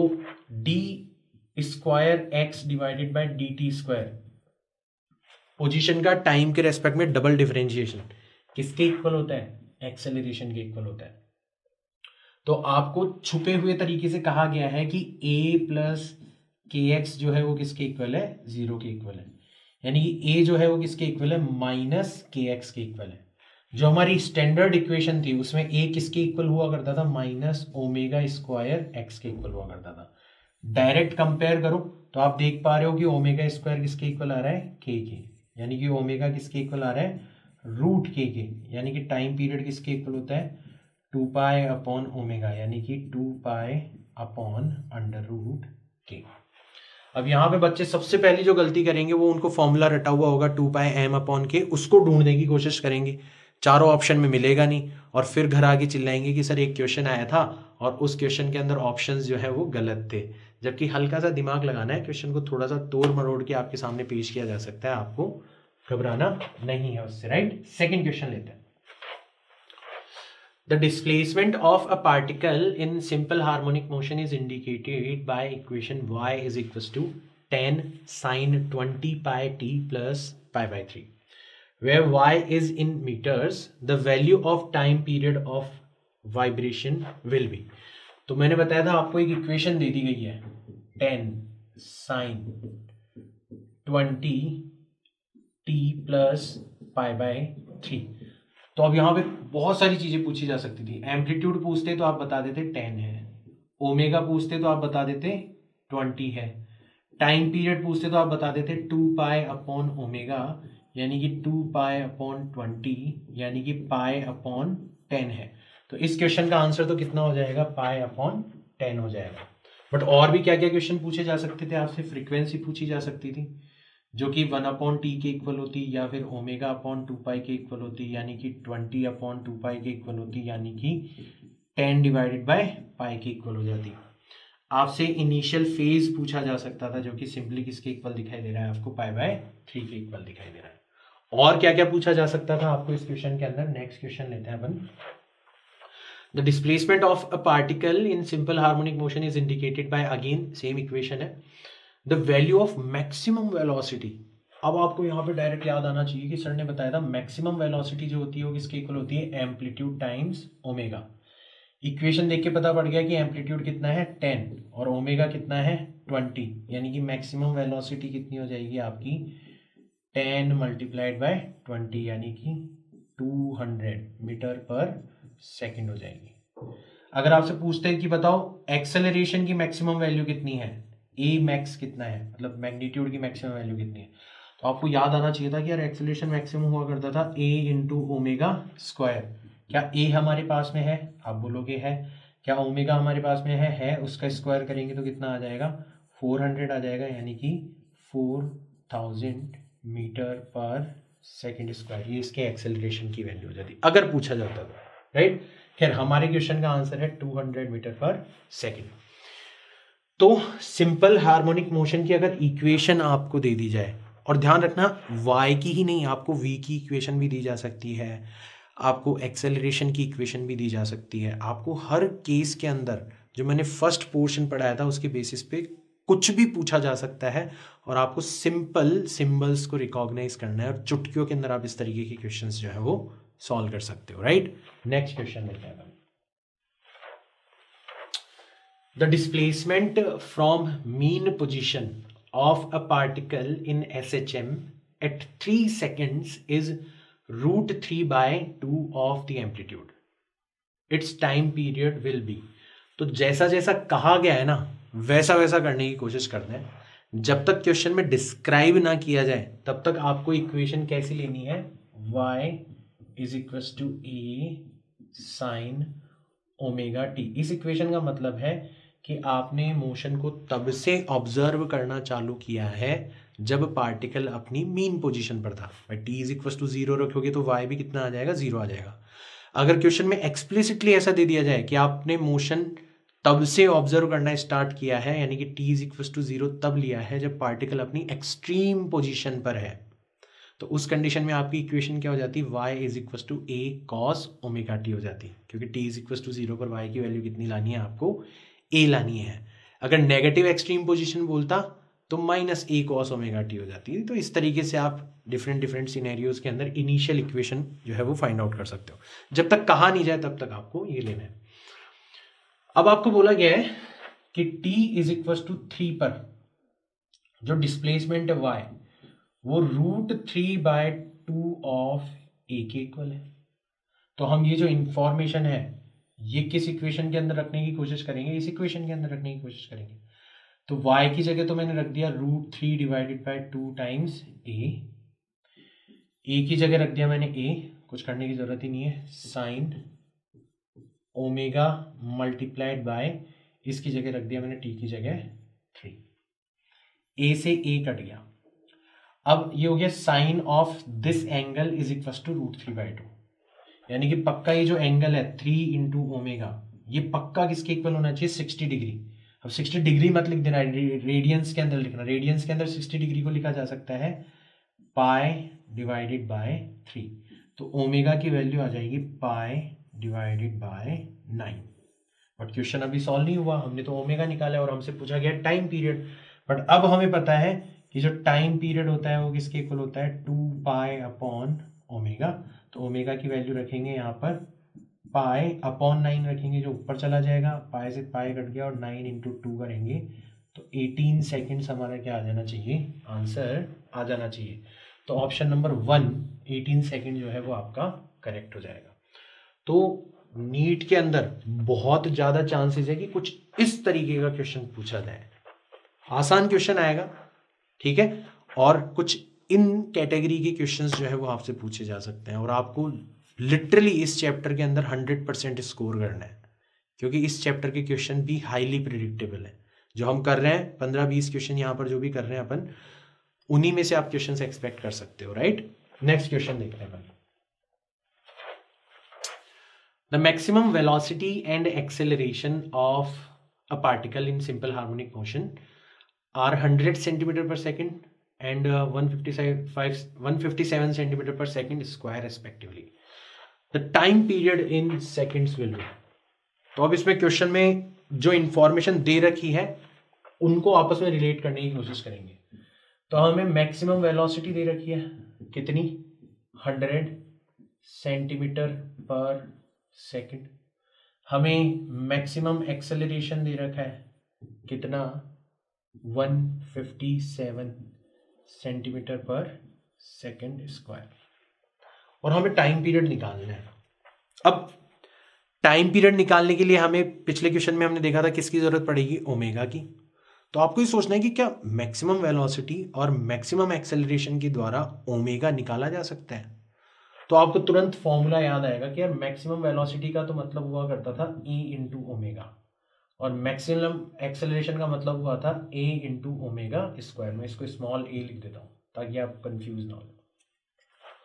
d²x/dt² पोजीशन का टाइम के रेस्पेक्ट में डबल डिफरेंशिएशन किसके इक्वल होता है, एक्सेलरेशन के इक्वल होता है। तो आपको छुपे हुए तरीके से कहा गया है कि a + kx जो है वो किसके इक्वल है, 0 के इक्वल है। यानी कि a जो है वो किसके इक्वल है, -kx के इक्वल है। जो हमारी स्टैंडर्ड इक्वेशन थी उसमें a किसके इक्वल हुआ करता था, -ω² के इक्वल हुआ करता था। डायरेक्ट कंपेयर करो तो आप देख पा रहे हो कि ω² किसके इक्वल आ रहा है, k के। यानी कि ओमेगा किसके इक्वल आ रहा है, √k के। यानी कि टाइम पीरियड किसके इक्वल होता है, 2π/ω, यानी कि 2π/√k। अब यहाँ पे बच्चे सबसे पहली जो गलती करेंगे वो उनको फॉर्मूला रटा हुआ होगा 2πm/k, उसको ढूंढने की कोशिश करेंगे। चारों ऑप्शन में मिलेगा नहीं और फिर घर आके चिल्लाएंगे कि सर एक क्वेश्चन आया था और उस क्वेश्चन के अंदर ऑप्शंस जो है वो गलत थे। जबकि हल्का सा दिमाग लगाना है, क्वेश्चन को थोड़ा सा तोड़ मरोड़ के आपके सामने पेश किया जा सकता है, आपको घबराना नहीं है उससे, राइट। सेकंड क्वेश्चन लेते हैं। The displacement of a particle in simple harmonic motion is indicated by equation y is equals to tan sin 20πt plus π/3, where y is in meters. The value of time period of vibration will be। तो मैंने बताया था आपको एक इक्वेशन दे दी गई है, tan sin 20t plus π/3। तो अब यहाँ पे बहुत सारी चीजें पूछी जा सकती थी। एम्पलीट्यूड पूछते तो आप बता देते 10 है, ओमेगा पूछते तो आप बता देते 20 है, टाइम पीरियड पूछते तो आप बता देते 2π/ω, यानी कि 2π/20 यानी कि π/10 है। तो इस क्वेश्चन का आंसर तो कितना हो जाएगा, π/10 हो जाएगा। बट और भी क्या क्या क्वेश्चन पूछे जा सकते थे आपसे, फ्रीक्वेंसी पूछी जा सकती थी जो कि 1/t के इक्वल होती, या फिर ω/2π के इक्वल होती, यानी कि 20/2π के इक्वल होती, यानी कि 10/π के इक्वल हो जाती। आपसे इनिशियल फेज पूछा जा सकता था जो कि सिंपली किसके इक्वल दिखाई दे रहा है आपको, π/3 के इक्वल दिखाई दे रहा है। और क्या क्या पूछा जा सकता था आपको इस क्वेश्चन के अंदर। नेक्स्ट क्वेश्चन लेते हैं अपन। The displacement of a particle in simple harmonic motion is indicated by, again same equation है, the value of maximum velocity. अब आपको यहाँ पे डायरेक्ट याद आना चाहिए कि सर ने बताया था मैक्सिमम वेलोसिटी जो होती है वो किसके इक्वल होती है, एम्पलीट्यूड टाइम्स ओमेगा। इक्वेशन देख के पता पड़ गया कि एम्पलीट्यूड कितना है 10 और ओमेगा कितना है 20, यानी कि मैक्सिमम वेलोसिटी कितनी हो जाएगी आपकी 10 × 20, यानी कि 200 मीटर पर सेकेंड हो जाएगी। अगर आपसे पूछते हैं कि बताओ एक्सेलरेशन की मैक्सिमम वैल्यू कितनी है, ए मैक्स कितना है, मतलब मैग्नीट्यूड की मैक्सिमम वैल्यू कितनी है, तो आपको याद आना चाहिए था कि यार एक्सेलरेशन मैक्सिमम हुआ करता था a × ω²। क्या a हमारे पास में है, आप बोलोगे है। क्या ओमेगा हमारे पास में है, उसका स्क्वायर करेंगे तो कितना आ जाएगा, 400 आ जाएगा, यानी कि 4000 मीटर पर सेकेंड स्क्वायर, ये इसके एक्सेलरेशन की वैल्यू हो जाती अगर पूछा जाता तो, राइट। खैर हमारे क्वेश्चन का आंसर है 200 मीटर पर सेकेंड। तो सिंपल हार्मोनिक मोशन की अगर इक्वेशन आपको दे दी जाए, और ध्यान रखना y की ही नहीं, आपको v की इक्वेशन भी दी जा सकती है, आपको एक्सेलरेशन की इक्वेशन भी दी जा सकती है, आपको हर केस के अंदर जो मैंने फर्स्ट पोर्शन पढ़ाया था उसके बेसिस पे कुछ भी पूछा जा सकता है, और आपको सिंपल सिंबल्स को रिकॉग्नाइज करना है और चुटकियों के अंदर आप इस तरीके के क्वेश्चंस जो है वो सॉल्व कर सकते हो, राइट। नेक्स्ट क्वेश्चन देखते हैं। The displacement from mean position of a particle in SHM at 3 seconds is √3/2 of the amplitude. Its time period will be. तो जैसा जैसा कहा गया है ना वैसा वैसा करने की कोशिश करते हैं। जब तक क्वेश्चन में डिस्क्राइब ना किया जाए तब तक आपको इक्वेशन कैसी लेनी है, y is equal to a sine omega t. इस इक्वेशन का मतलब है कि आपने मोशन को तब से ऑब्जर्व करना चालू किया है जब पार्टिकल अपनी मीन पोजीशन पर था। भाई टी इज इक्वल टू 0 रखोगे तो y भी कितना आ जाएगा, 0 आ जाएगा। अगर क्वेश्चन में एक्सप्लिसिटली ऐसा दे दिया जाए कि आपने मोशन तब से ऑब्जर्व करना स्टार्ट किया है, यानी कि टी इज इक्वल टू 0 तब लिया है जब पार्टिकल अपनी एक्सट्रीम पोजीशन पर है, तो उस कंडीशन में आपकी इक्वेशन क्या हो जाती है, y is equal to a cos omega t हो जाती है, क्योंकि t इज इक्वल टू 0 पर y की वैल्यू कितनी लानी है, आपको a लानी है। अगर नेगेटिव एक्सट्रीम पोजीशन बोलता तो minus a cos omega t हो जाती है। तो इस तरीके से आप डिफरेंट डिफरेंट सिनेरियोज के अंदर इनिशियल इक्वेशन जो है वो फाइंड आउट कर सकते हो। जब तक कहा नहीं जाए तब तक आपको ये लेना है। अब आपको बोला गया है कि t इज इक्वल टू 3 पर जो डिस्प्लेसमेंट है y वो √3/2 ऑफ a के इक्वल है। तो हम ये जो इंफॉर्मेशन है ये किस इक्वेशन के अंदर रखने की कोशिश करेंगे, इस इक्वेशन के अंदर रखने की कोशिश करेंगे। तो y की जगह तो मैंने रख दिया √3/2 टाइम्स a की जगह रख दिया मैंने a, कुछ करने की जरूरत ही नहीं है, साइन ओमेगा मल्टीप्लाइड बाय, इसकी जगह रख दिया मैंने t की जगह 3, a से a कट गया। अब ये हो गया sine of this angle is equal to √3/2, यानी कि पक्का ये जो एंगल है 3 इंटू ओमेगा ये पक्का किसके इक्वल होना चाहिए, 60 डिग्री। अब 60 डिग्री मत लिख देना, रेडियंस के अंदर लिखना। रेडियंस के अंदर 60 डिग्री को लिखा जा सकता है पाई डिवाइडेड बाय 3, तो ओमेगा की वैल्यू आ जाएगी pi divided by 9। But question अभी सॉल्व नहीं हुआ, हमने तो ओमेगा निकाला और हमसे पूछा गया टाइम पीरियड। बट अब हमें पता है कि जो टाइम पीरियड होता है वो किसके इक्वल होता है, 2π/ओमेगा। तो ओमेगा की वैल्यू रखेंगे यहाँ पर π/9 रखेंगे, जो ऊपर चला जाएगा, पाई से पाई कट गया और 9 इंटू 2 करेंगे तो 18 सेकेंड्स हमारा क्या आ जाना चाहिए, आंसर आ जाना चाहिए। तो ऑप्शन नंबर 1 18 सेकेंड जो है वो आपका करेक्ट हो जाएगा। तो नीट के अंदर बहुत ज़्यादा चांसेस है कि कुछ इस तरीके का क्वेश्चन पूछा जाए, आसान क्वेश्चन आएगा, ठीक है, और कुछ इन कैटेगरी के क्वेश्चंस जो है वो आपसे पूछे जा सकते हैं। और आपको लिटरली इस चैप्टर के अंदर 100% स्कोर करना है, क्योंकि इस चैप्टर के क्वेश्चन भी हाईली प्रिडिक्टेबल है। जो हम कर रहे हैं 15-20 क्वेश्चन यहाँ पर जो भी कर रहे हैं अपन, उन्हीं में से आप क्वेश्चंस एक्सपेक्ट कर सकते हो, राइट। नेक्स्ट क्वेश्चन देखते हैं अपन। The maximum velocity and acceleration of a particle in simple harmonic motion are 100 centimeter per second and 157 centimeter per second square respectively. The time period in seconds will be. तो अब इसमें क्वेश्चन में जो इंफॉर्मेशन दे रखी है उनको आपस में रिलेट करने की कोशिश करेंगे। तो हमें मैक्सिमम वेलोसिटी दे रखी है कितनी, 100 सेंटीमीटर पर सेकेंड। हमें मैक्सिमम एक्सेलरेशन दे रखा है कितना, 157 सेंटीमीटर पर सेकेंड स्क्वायर, और हमें टाइम पीरियड निकालना है। अब टाइम पीरियड निकालने के लिए हमें पिछले क्वेश्चन में हमने देखा था किसकी जरूरत पड़ेगी, ओमेगा की। तो आपको ये सोचना है कि क्या मैक्सिमम वेलोसिटी और मैक्सिमम एक्सेलरेशन के द्वारा ओमेगा निकाला जा सकता है। तो आपको तुरंत फॉर्मूला याद आएगा कि यार मैक्सिमम वेलोसिटी का तो मतलब हुआ करता था e इंटू ओमेगा, और मैक्सिमम एक्सेलरेशन का मतलब हुआ था a इंटू ओमेगा स्क्वायर। मैं इसको स्मॉल a लिख देता हूँ ताकि आप कंफ्यूज ना हो।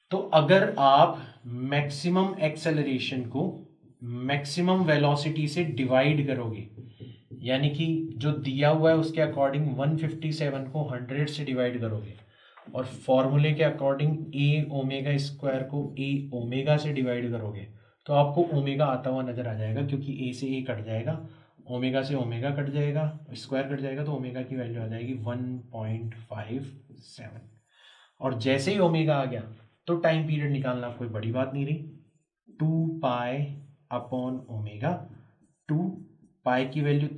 तो अगर आप मैक्सिमम एक्सेलरेशन को मैक्सिमम वेलोसिटी से डिवाइड करोगे, यानी कि जो दिया हुआ है उसके अकॉर्डिंग 157 को 100 से डिवाइड करोगे और फॉर्मूले के अकॉर्डिंग ए ओमेगा स्क्वायर को ए ओमेगा से डिवाइड करोगे, तो आपको ओमेगा आता हुआ नजर आ जाएगा, क्योंकि ए से ए कट जाएगा, ओमेगा से ओमेगा कट जाएगा, स्क्वायर कट जाएगा, तो ओमेगा की वैल्यू आ जाएगी 1.57। और जैसे ही ओमेगा आ गया तो टाइम पीरियड निकालना कोई बड़ी बात नहीं रही, 2 पाई अपॉन ओमेगा, 2 पाई की वैल्यू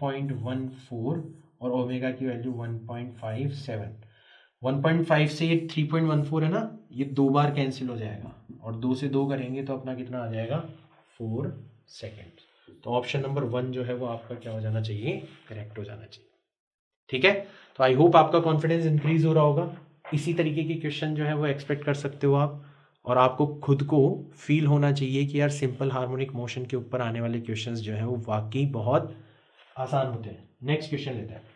3.14 और ओमेगा की वैल्यू 1.57। 1.5 से ये 3.14 है ना, ये 2 बार कैंसिल हो जाएगा और 2 से 2 करेंगे तो अपना कितना आ जाएगा 4 सेकेंड। तो ऑप्शन नंबर 1 जो है वो आपका क्या हो जाना चाहिए, करेक्ट हो जाना चाहिए। ठीक है, तो आई होप आपका कॉन्फिडेंस इंक्रीज हो रहा होगा। इसी तरीके के क्वेश्चन जो है वो एक्सपेक्ट कर सकते हो आप, और आपको खुद को फील होना चाहिए कि यार सिंपल हार्मोनिक मोशन के ऊपर आने वाले क्वेश्चंस जो है वो वाकई बहुत आसान होते हैं। नेक्स्ट क्वेश्चन लेते हैं।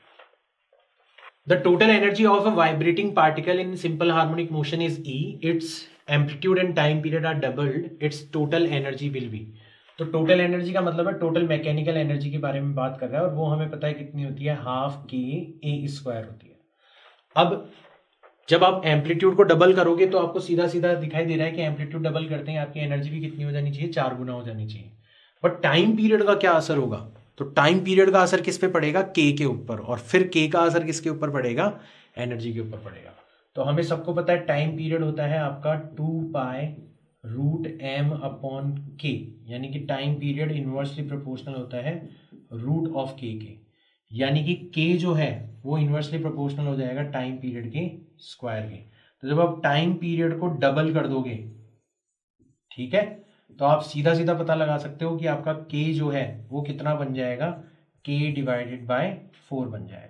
The total energy of a vibrating particle in simple harmonic motion is E, its amplitude and time period are doubled, its total energy will be. तो टोटल एनर्जी का मतलब है टोटल मैकेनिकल एनर्जी के बारे में बात कर रहा है, और वो हमें पता है कितनी होती है, हाफ के ए स्क्वायर होती है। अब जब आप एम्पलीट्यूड को डबल करोगे तो आपको सीधा सीधा दिखाई दे रहा है कि एम्पलीट्यूड डबल करते हैं आपकी एनर्जी भी कितनी हो जानी चाहिए, 4 गुना हो जानी चाहिए। बट टाइम पीरियड का क्या असर होगा, तो टाइम पीरियड का असर किस पे पड़ेगा, के ऊपर, और फिर के का असर किसके ऊपर पड़ेगा, एनर्जी के ऊपर पड़ेगा। तो हमें सबको पता है टाइम पीरियड होता है आपका 2 पाई रूट एम अपॉन के, यानी कि टाइम पीरियड इनवर्सली प्रोपोर्शनल होता है रूट ऑफ के, यानी कि के जो है वो इनवर्सली प्रोपोर्शनल हो जाएगा टाइम पीरियड के स्क्वायर के। तो जब आप टाइम पीरियड को डबल कर दोगे, ठीक है, तो आप सीधा सीधा पता लगा सकते हो कि आपका के जो है वो कितना बन जाएगा, के डिवाइडेड बाय 4 बन जाएगा।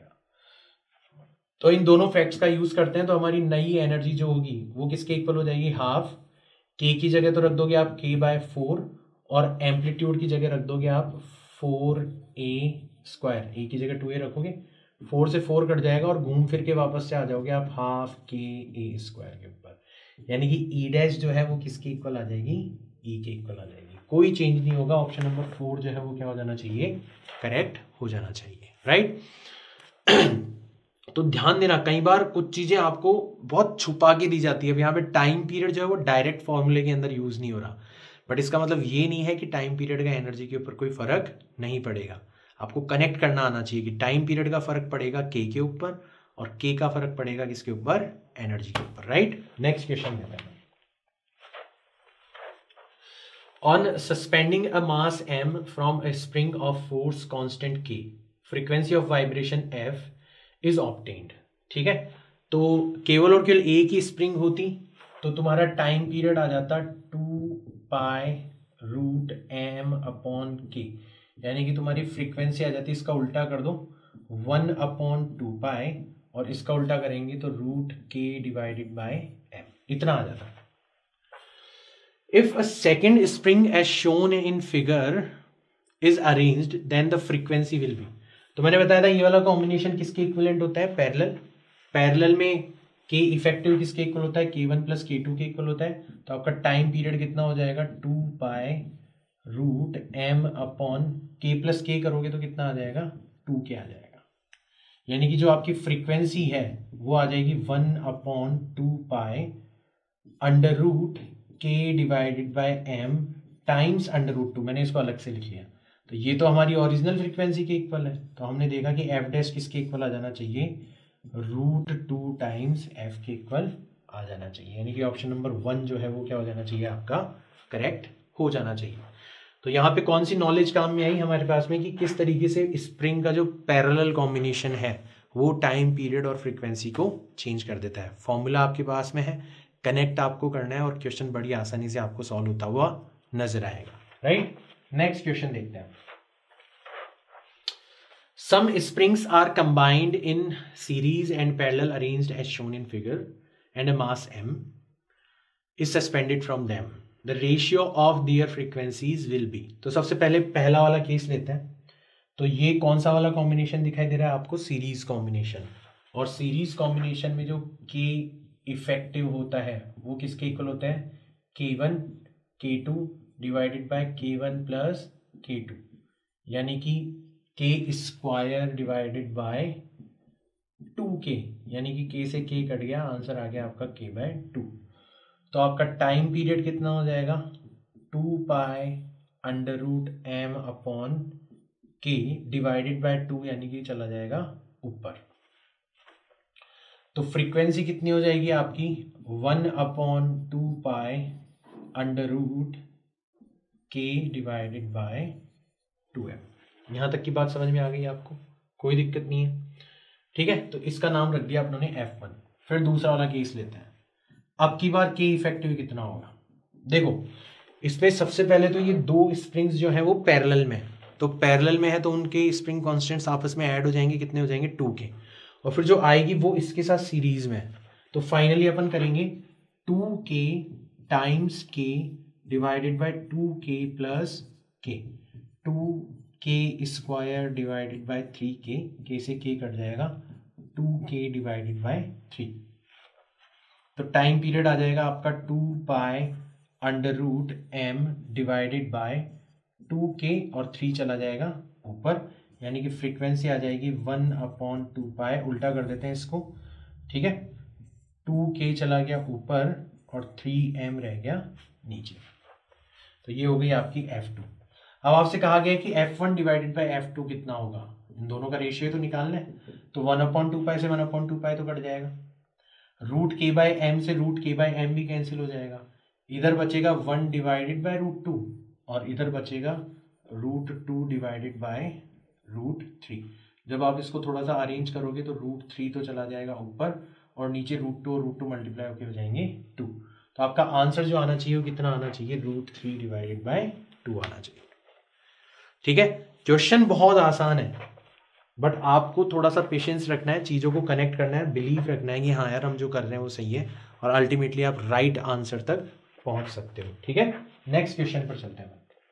तो इन दोनों फैक्ट्स का यूज करते हैं तो हमारी नई एनर्जी जो होगी वो किसके इक्वल हो जाएगी, हाफ के की जगह तो रख दोगे आप के बाय 4, और एम्पलीट्यूड की जगह रख दोगे आप 4a स्क्वायर, ए की जगह 2a रखोगे, 4 से 4 कट जाएगा और घूम फिर के वापस से आ जाओगे आप हाफ के ए स्क्वायर के ऊपर, यानी कि ई डैश जो है वो किसके इक्वल आ जाएगी, ई के इक्वल आ जाएगी। कोई चेंज नहीं होगा, ऑप्शन नंबर 4 जो है वो क्या हो जाना चाहिए, करेक्ट हो जाना चाहिए, राइट। तो ध्यान देना, कई बार कुछ चीजें आपको बहुत छुपा के दी जाती है। अब यहाँ पे टाइम पीरियड जो है वो डायरेक्ट फॉर्मूले के अंदर यूज नहीं हो रहा, बट इसका मतलब ये नहीं है कि टाइम पीरियड का एनर्जी के ऊपर कोई फर्क नहीं पड़ेगा। आपको कनेक्ट करना आना चाहिए कि टाइम पीरियड का फर्क पड़ेगा के ऊपर और के का फर्क पड़ेगा किसके ऊपर, एनर्जी के ऊपर, राइट। नेक्स्ट क्वेश्चन देते हैं। On suspending a mass m from a spring of force constant k, frequency of vibration f is obtained। ठीक है, तो केवल और केवल ए की स्प्रिंग होती तो तुम्हारा टाइम पीरियड आ जाता 2 पाई रूट एम अपॉन के, यानी कि तुम्हारी फ्रीक्वेंसी आ जाती, इसका उल्टा कर दो 1 अपॉन 2 पाई, और इसका उल्टा करेंगे तो root K divided by M, इतना आ जाता। If a second spring as shown in figure is arranged, then the frequency will be। तो मैंने बताया था ये वाला कॉम्बिनेशन किसके इक्विवेलेंट होता है, पैरेलल। पैरेलल में के इफेक्टिव किसके इक्वल होता है, k1 प्लस k2 के इक्वल होता है। तो आपका टाइम पीरियड कितना हो जाएगा, 2 pi root M upon K plus K करोगे तो कितना आ जाएगा, 2k आ जाएगा, यानी कि जो आपकी फ्रीक्वेंसी है वो आ जाएगी 1 upon 2 pi under root K divided by M times under root 2। मैंने इसको अलग से लिख लिया, तो ये तो हमारी ओरिजिनल फ्रीक्वेंसी के इक्वल है, तो हमने देखा कि एफ डैश किसके इक्वल आ जाना चाहिए, रूट 2 टाइम्स एफ के इक्वल आ जाना चाहिए, यानी कि ऑप्शन नंबर 1 जो है वो क्या हो जाना चाहिए, आपका करेक्ट हो जाना चाहिए। तो यहाँ पे कौन सी नॉलेज काम में आई हमारे पास में कि किस तरीके से स्प्रिंग का जो पैरेलल कॉम्बिनेशन है वो टाइम पीरियड और फ्रीक्वेंसी को चेंज कर देता है। फॉर्मूला आपके पास में है, कनेक्ट आपको करना है और क्वेश्चन बड़ी आसानी से आपको सॉल्व होता हुआ नजर आएगा, राइट। नेक्स्ट क्वेश्चन देखते हैं। Some springs are combined in series and parallel arranged as shown in figure, and a mass m is suspended from them. The ratio of their frequencies will be। तो सबसे पहले पहला वाला केस लेते हैं। तो ये कौन सा वाला कॉम्बिनेशन दिखाई दे रहा है आपको, सीरीज कॉम्बिनेशन। और सीरीज कॉम्बिनेशन में जो के इफेक्टिव होता है वो किसके इक्वल होता है, K1 K2 divided by K1 plus K2, यानी कि K square divided by 2K, यानी कि K से K कट गया, आंसर आ गया आपका K/2। तो आपका टाइम पीरियड कितना हो जाएगा, 2π√m upon K divided by 2, यानी कि चला जाएगा ऊपर। तो फ्रीक्वेंसी कितनी हो जाएगी आपकी, 1/2π√K डिवाइडेड बाय 2m। यहां तक की बात समझ में आ गई आपको, कोई दिक्कत नहीं है, ठीक है। तो इसका नाम रख दिया अपनों ने F1। फिर दूसरा वाला केस लेते हैं। अब की बार K इफेक्टिव कितना होगा, देखो इसमें सबसे पहले तो ये दो स्प्रिंग्स जो है वो पैरेलल में है, तो पैरेलल में है तो उनके स्प्रिंग कांस्टेंट्स आपस में ऐड हो जाएंगे, कितने हो जाएंगे 2K, और फिर जो आएगी वो इसके साथ सीरीज में है। तो फाइनली अपन करेंगे 2K times K divided by 2K plus K, 2K square divided by 3K, K से K कट जाएगा, 2K डिवाइडेड बाय 3। तो टाइम पीरियड आ जाएगा आपका 2π√m डिवाइडेड बाय 2K और 3 चला जाएगा ऊपर, यानी कि फ्रीक्वेंसी आ जाएगी 1/2π, उल्टा कर देते हैं इसको, ठीक है। 2K चला गया ऊपर और 3m रह गया नीचे। तो ये हो गई आपकी F2। अब आपसे कहा गया कि F1 डिवाइडेड बाय F2 कितना होगा, इन दोनों का रेशियो तो निकालना है। तो 1/2π से 1/2π तो कट जाएगा, √K/m से √K/m भी कैंसिल हो जाएगा, इधर बचेगा 1 डिवाइडेड बाय √2 और इधर बचेगा √2 डिवाइडेड बाय √3। जब आप इसको थोड़ा सा अरेंज करोगे तो √3 तो चला जाएगा ऊपर और नीचे √2 और √2 मल्टीप्लाई होकर हो जाएंगे 2। तो आपका आंसर जो आना चाहिए वो कितना आना चाहिए, √3 डिवाइडेड बाय 2 आना चाहिए, ठीक है। क्वेश्चन बहुत आसान है, बट आपको थोड़ा सा पेशेंस रखना है, चीज़ों को कनेक्ट करना है, बिलीव रखना है कि हाँ यार हम जो कर रहे हैं वो सही है, और अल्टीमेटली आप राइट आंसर तक पहुंच सकते हो, ठीक है। नेक्स्ट क्वेश्चन पर चलते हैं।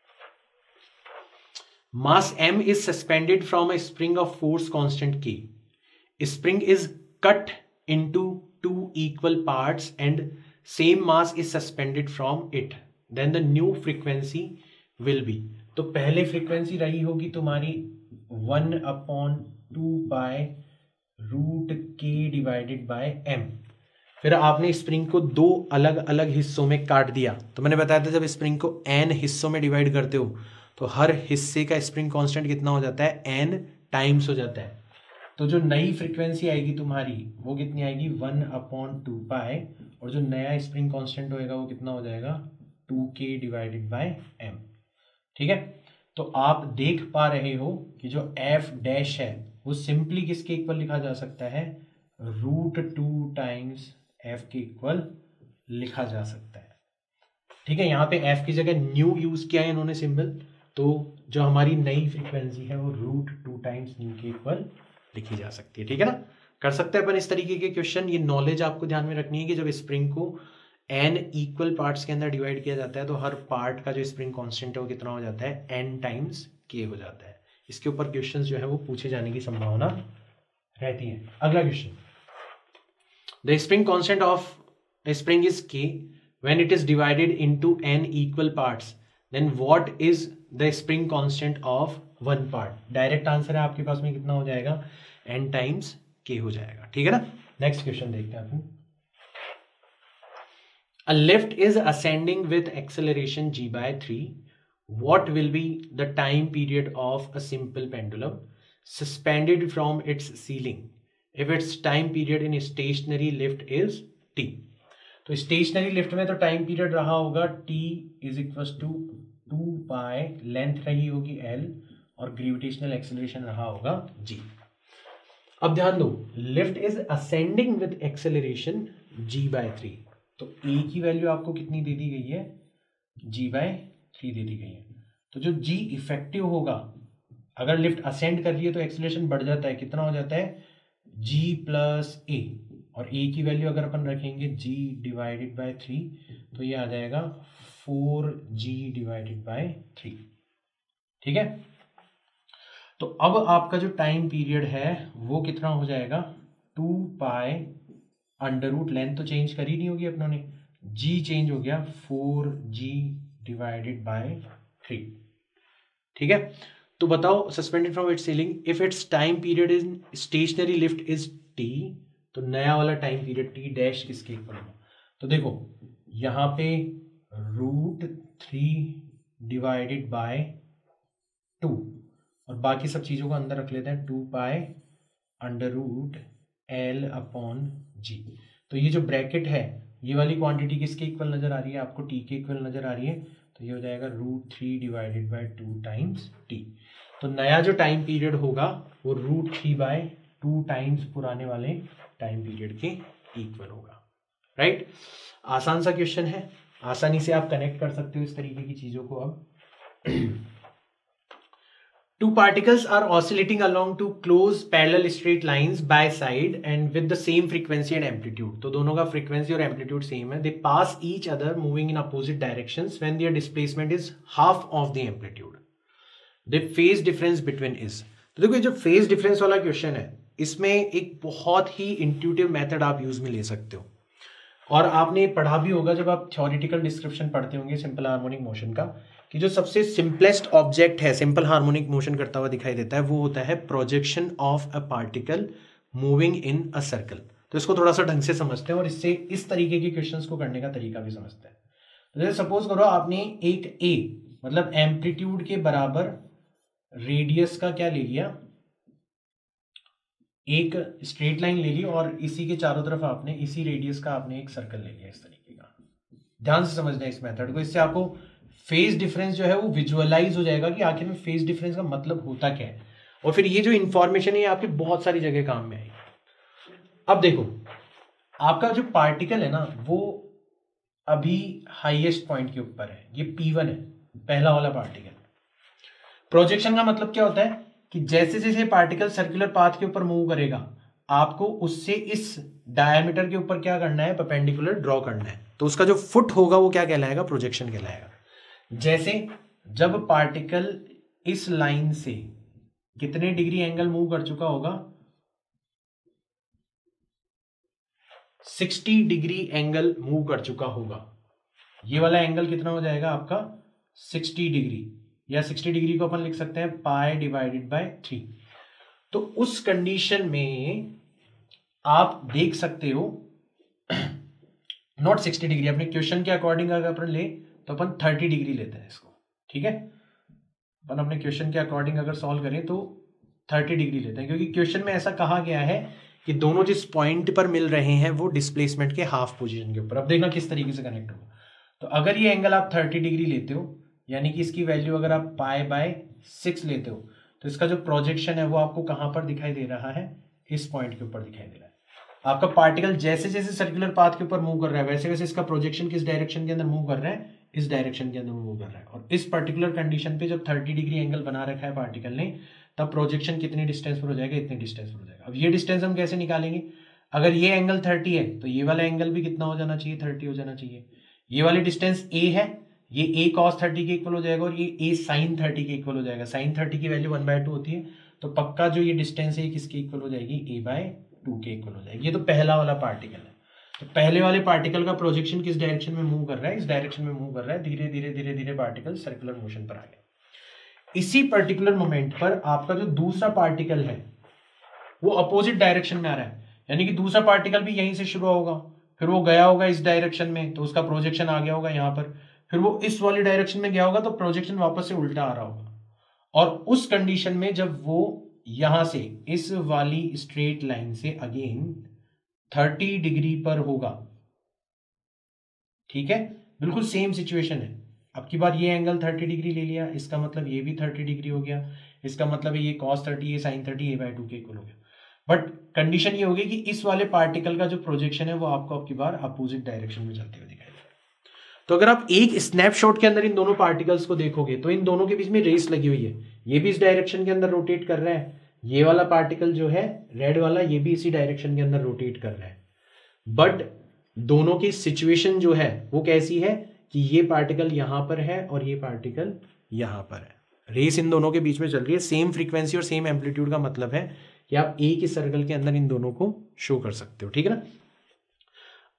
मास m is suspended from a spring of force constant K. Spring is cut into two equal parts and same mass is suspended from it. Then the new frequency will be. तो पहले फ्रीक्वेंसी रही होगी तुम्हारी 1/2π√K डिवाइडेड बाय m। फिर आपने स्प्रिंग को दो अलग अलग हिस्सों में काट दिया। तो मैंने बताया था जब स्प्रिंग को n हिस्सों में डिवाइड करते हो तो हर हिस्से का स्प्रिंग कांस्टेंट कितना हो जाता है, n टाइम्स हो जाता है। तो जो नई फ्रीक्वेंसी आएगी तुम्हारी वो कितनी आएगी, 1/2π, और जो नया स्प्रिंग कांस्टेंट होएगा वो कितना हो जाएगा, 2K डिवाइडेड बाय m, ठीक है। तो आप देख पा रहे हो कि जो f' है वो सिंपली किसके इक्वल लिखा जा सकता है, √2 टाइम्स f के इक्वल लिखा जा सकता है, ठीक है। यहाँ पे f की जगह न्यू यूज किया है इन्होंने सिंबल, तो जो हमारी नई फ्रीक्वेंसी है वो √2 टाइम्स न्यू के इक्वल लिखी जा सकती है, ठीक है ना। कर सकते हैं अपन इस तरीके के क्वेश्चन। ये नॉलेज आपको ध्यान में रखनी है कि जब स्प्रिंग को n इक्वल पार्ट्स के अंदर डिवाइड किया जाता है तो हर पार्ट का जो स्प्रिंग कांस्टेंट है वो कितना हो जाता है, n टाइम्स k हो जाता है। इसके ऊपर क्वेश्चंस जो है वो पूछे जाने की संभावना रहती है। अगला question, the spring constant of a spring is k when it is divided into n equal parts, then what is the spring constant of one part? Direct answer है आपके पास में, कितना हो जाएगा, n टाइम्स k हो जाएगा, ठीक है ना। नेक्स्ट क्वेश्चन देखते हैं अपन। A lift is ascending with acceleration g/3. What will be the time period of a simple pendulum suspended from its ceiling if its time period in stationary lift is t? तो स्टेशनरी लिफ्ट में तो टाइम पीरियड रहा होगा t is equal to 2π, length रही होगी l, और ग्रेविटेशनल एक्सेलरेशन रहा होगा g। अब ध्यान दो, lift is ascending with acceleration g/3, तो a की वैल्यू आपको कितनी दे दी गई है, g/3 दे दी गई है। तो जो g इफेक्टिव होगा, अगर लिफ्ट असेंड कर रही है तो एक्सेलरेशन बढ़ जाता है, कितना हो जाता है, g प्लस a, और a की वैल्यू अगर अपन रखेंगे g डिवाइडेड बाय 3 तो ये आ जाएगा 4g डिवाइडेड बाय 3, ठीक है। तो अब आपका जो टाइम पीरियड है वो कितना हो जाएगा, 2π अंडर रूट लेंथ तो चेंज करी नहीं होगी अपनों ने, जी चेंज हो गया 4g डिवाइडेड बाय 3। ठीक है, तो बताओ suspended from its ceiling if its time period in stationary lift is t, तो नया वाला टाइम पीरियड t डैश किसके इक्वल होगा? तो देखो यहाँ पे √3 डिवाइडेड बाय 2 और बाकी सब चीज़ों को अंदर रख लेते हैं 2 pi under root L upon g. तो ये जो ब्रैकेट है ये वाली क्वांटिटी किसके इक्वल नजर आ रही है आपको? t के इक्वल नजर आ रही है, तो ये हो जाएगा √3 डिवाइडेड बाय 2 टाइम्स t। तो नया जो टाइम पीरियड होगा वो √3/2 टाइम्स पुराने वाले टाइम पीरियड के इक्वल होगा। राइट, आसान सा क्वेश्चन है, आसानी से आप कनेक्ट कर सकते हो इस तरीके की चीजों को। अब two particles are oscillating along two close parallel straight lines by side and with the same frequency and amplitude। तो दोनों का frequency और amplitude same है। They pass each other moving in opposite directions when their displacement is half of the amplitude। The phase difference between is। तो देखो ये जो phase difference वाला क्वेश्चन है इसमें एक बहुत ही intuitive method आप यूज में ले सकते हो, और आपने पढ़ा भी होगा जब आप थ्योरेटिकल डिस्क्रिप्शन पढ़ते होंगे सिंपल हार्मोनिक मोशन का, कि जो सबसे सिंपलेस्ट ऑब्जेक्ट है सिंपल हार्मोनिक मोशन करता हुआ दिखाई देता है वो होता है projection of a particle moving in a circle. तो इसको थोड़ा सा ढंग से समझते हैं और इससे इस तरीके के क्वेश्चंस को करने का तरीका भी समझते हैं। तो जैसे सपोज करो आपने एक ए मतलब एम्पलीट्यूड के बराबर रेडियस का क्या ले लिया, एक स्ट्रेट लाइन ले ली और इसी के चारों तरफ आपने इसी रेडियस का आपने एक सर्कल ले लिया इस तरीके का। ध्यान से समझना है इस मेथड को, इससे आपको फेज डिफरेंस जो है वो विजुअलाइज हो जाएगा कि आखिर में फेज डिफरेंस का मतलब होता क्या है, और फिर ये जो इंफॉर्मेशन है आपकी बहुत सारी जगह काम में आएगी। अब देखो आपका जो पार्टिकल है ना वो अभी हाईएस्ट पॉइंट के ऊपर है, ये P1 है पहला वाला पार्टिकल। प्रोजेक्शन का मतलब क्या होता है कि जैसे जैसे पार्टिकल सर्कुलर पाथ के ऊपर मूव करेगा आपको उससे इस डायमीटर के ऊपर क्या करना है, परपेंडिकुलर ड्रॉ करना है। तो उसका जो फुट होगा वो क्या कहलाएगा, प्रोजेक्शन कहलाएगा। जैसे जब पार्टिकल इस लाइन से कितने डिग्री एंगल मूव कर चुका होगा, 60 डिग्री एंगल मूव कर चुका होगा। ये वाला एंगल कितना हो जाएगा आपका 60 डिग्री, या 60 डिग्री को अपन लिख सकते हैं पाई डिवाइडेड बाय 3। तो उस कंडीशन में आप देख सकते हो नॉट 60 डिग्री, अपने क्वेश्चन के अकॉर्डिंग अगर अपन ले तो अपन 30 डिग्री लेते हैं इसको। ठीक है, अपन अपने क्वेश्चन के अकॉर्डिंग अगर सॉल्व करें तो 30 डिग्री लेते हैं, क्योंकि क्वेश्चन में ऐसा कहा गया है कि दोनों जिस पॉइंट पर मिल रहे हैं वो डिस्प्लेसमेंट के हाफ पोजीशन के ऊपर। अब देखना किस तरीके से कनेक्ट होगा। तो अगर ये एंगल आप 30 डिग्री लेते हो यानी कि इसकी वैल्यू अगर आप π/6 लेते हो तो इसका जो प्रोजेक्शन है वो आपको कहां पर दिखाई दे रहा है, इस पॉइंट के ऊपर दिखाई दे रहा है। आपका पार्टिकल जैसे जैसे सर्कुलर पाथ के ऊपर मूव कर रहा है वैसे वैसे इसका प्रोजेक्शन किस डायरेक्शन के अंदर मूव कर रहा है, इस डायरेक्शन के अंदर मूव कर रहा है। और इस पर्टिकुलर कंडीशन पे जब 30 डिग्री एंगल बना रखा है पार्टिकल ने, तब प्रोजेक्शन कितनी डिस्टेंस पर हो जाएगा, इतनी डिस्टेंस पर हो जाएगा। अब ये डिस्टेंस हम कैसे निकालेंगे, अगर ये एंगल 30 है तो ये वाला एंगल भी कितना हो जाना चाहिए, 30 हो जाना चाहिए। ये वाली डिस्टेंस a है, ये a cos 30 के इक्वल हो जाएगा और ये a sin 30 के इक्वल हो जाएगा। sin 30 की वैल्यू 1/2 होती है, तो पक्का जो ये डिस्टेंस है किसके इक्वल हो जाएगी, a/2 के इक्वल हो जाएगी। ये तो पहला वाला पार्टिकल है। तो पहले वाले पार्टिकल का प्रोजेक्शन किस डायरेक्शन में मूव कर रहा है, इस डायरेक्शन में मूव कर रहा है। धीरे धीरे धीरे धीरे पार्टिकल सर्कुलर मोशन पर आ गया। इसी पर्टिकुलर मोमेंट पर आपका जो दूसरा पार्टिकल है वो अपोजिट डायरेक्शन में आ रहा है, यानी कि दूसरा पार्टिकल भी यहीं से शुरू होगा, फिर वो गया होगा इस डायरेक्शन में तो उसका प्रोजेक्शन आ गया होगा यहाँ पर, फिर वो इस वाली डायरेक्शन में गया होगा तो प्रोजेक्शन वापस से उल्टा आ रहा होगा। और उस कंडीशन में जब वो यहां से इस वाली स्ट्रेट लाइन से अगेन 30 डिग्री पर होगा, ठीक है, बिल्कुल सेम सिचुएशन है। अब की बार ये एंगल 30 डिग्री ले लिया, इसका मतलब ये भी 30 डिग्री हो गया, इसका मतलब ये cos 30 ये sin 30 a/2 के इक्वल हो गया। बट कंडीशन ये होगी कि इस वाले पार्टिकल का जो प्रोजेक्शन है वो आपको अब की बार अपोजिट डायरेक्शन में चलते हुए दिखाई देगा। तो अगर आप एक स्नैपशॉट के अंदर इन दोनों पार्टिकल्स को देखोगे तो इन दोनों के बीच में रेस लगी हुई है, ये भी इस डायरेक्शन के अंदर रोटेट कर रहा है, ये वाला पार्टिकल जो है रेड वाला ये भी इसी डायरेक्शन के अंदर रोटेट कर रहा है। बट दोनों की सिचुएशन जो है वो कैसी है कि ये पार्टिकल यहां पर है और ये पार्टिकल यहां पर है। रेस इन दोनों के बीच में चल रही है। सेम फ्रीक्वेंसी और सेम एम्पलीट्यूड का मतलब है कि आप एक ही सर्कल के अंदर इन दोनों को शो कर सकते हो, ठीक है ना।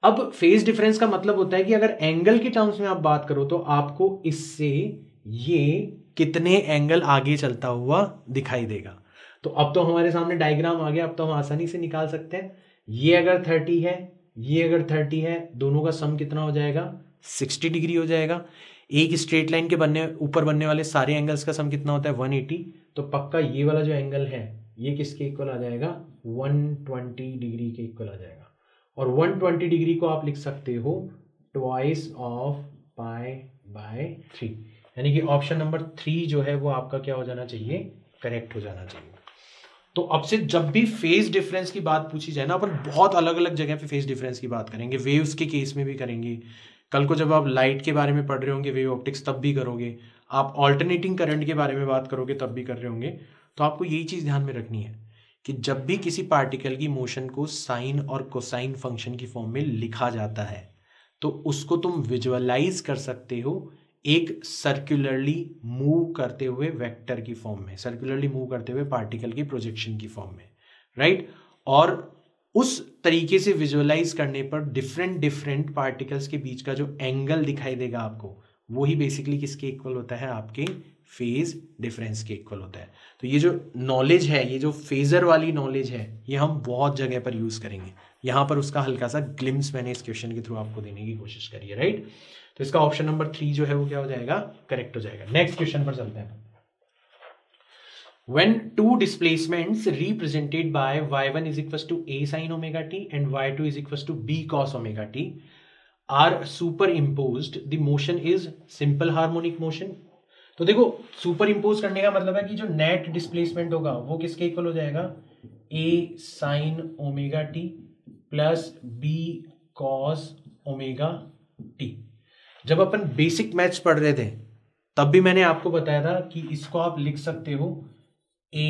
अब फेज डिफरेंस का मतलब होता है कि अगर एंगल की टर्म्स में आप बात करो तो आपको इससे ये कितने एंगल आगे चलता हुआ दिखाई देगा। तो अब तो हमारे सामने डायग्राम आ गया, अब तो हम आसानी से निकाल सकते हैं। ये अगर 30 है, ये अगर 30 है, दोनों का सम कितना हो जाएगा? 60 डिग्री हो जाएगा। एक स्ट्रेट लाइन के ऊपर बनने वाले सारे एंगल्स का सम कितना होता है? 180। तो पक्का ये वाला जो एंगल है ये किसके इक्वल आ जाएगा? 120 डिग्री के इक्वल आ जाएगा। और 120 डिग्री को आप लिख सकते हो ट्वाइस ऑफ पाई बाय 3, यानी कि ऑप्शन नंबर 3 जो है वो आपका क्या हो जाना चाहिए? करेक्ट हो जाना चाहिए। तो अब से जब भी फेज डिफरेंस की बात पूछी जाए ना, अपन बहुत अलग अलग जगह पे फेज डिफरेंस की बात करेंगे, वेव्स के केस में भी करेंगे, कल को जब आप लाइट के बारे में पढ़ रहे होंगे वेव ऑप्टिक्स तब भी करोगे, आप ऑल्टरनेटिंग करंट के बारे में बात करोगे तब भी कर रहे होंगे। तो आपको यही चीज ध्यान में रखनी है कि जब भी किसी पार्टिकल की मोशन को साइन और कोसाइन फंक्शन की फॉर्म में लिखा जाता है तो उसको तुम विजुअलाइज कर सकते हो एक सर्कुलरली मूव करते हुए वेक्टर की फॉर्म में, सर्कुलरली मूव करते हुए पार्टिकल की प्रोजेक्शन की फॉर्म में, राइट। और उस तरीके से विजुअलाइज करने पर डिफरेंट डिफरेंट पार्टिकल्स के बीच का जो एंगल दिखाई देगा आपको, वो ही बेसिकली किसके इक्वल होता है? आपके फेज डिफरेंस के इक्वल होता है। तो ये जो नॉलेज है, ये जो फेजर वाली नॉलेज है, ये हम बहुत जगह पर यूज करेंगे। यहां पर उसका हल्का सा ग्लिम्स मैंने इस क्वेश्चन के थ्रू आपको देने की कोशिश करी है, राइट। तो इसका ऑप्शन नंबर 3 जो है वो क्या हो जाएगा? करेक्ट हो जाएगा। नेक्स्ट क्वेश्चन पर चलते हैं। When two displacements represented by y1 is equals to a sin omega t and y2 is equals to b cos omega t are superimposed, the motion is simple harmonic motion। तो देखो सुपर इम्पोज करने का मतलब है कि जो नेट डिस्प्लेसमेंट होगा वो किसके इक्वल हो जाएगा? a sin omega t plus b cos omega t। जब अपन बेसिक मैथ्स पढ़ रहे थे तब भी मैंने आपको बताया था कि इसको आप लिख सकते हो a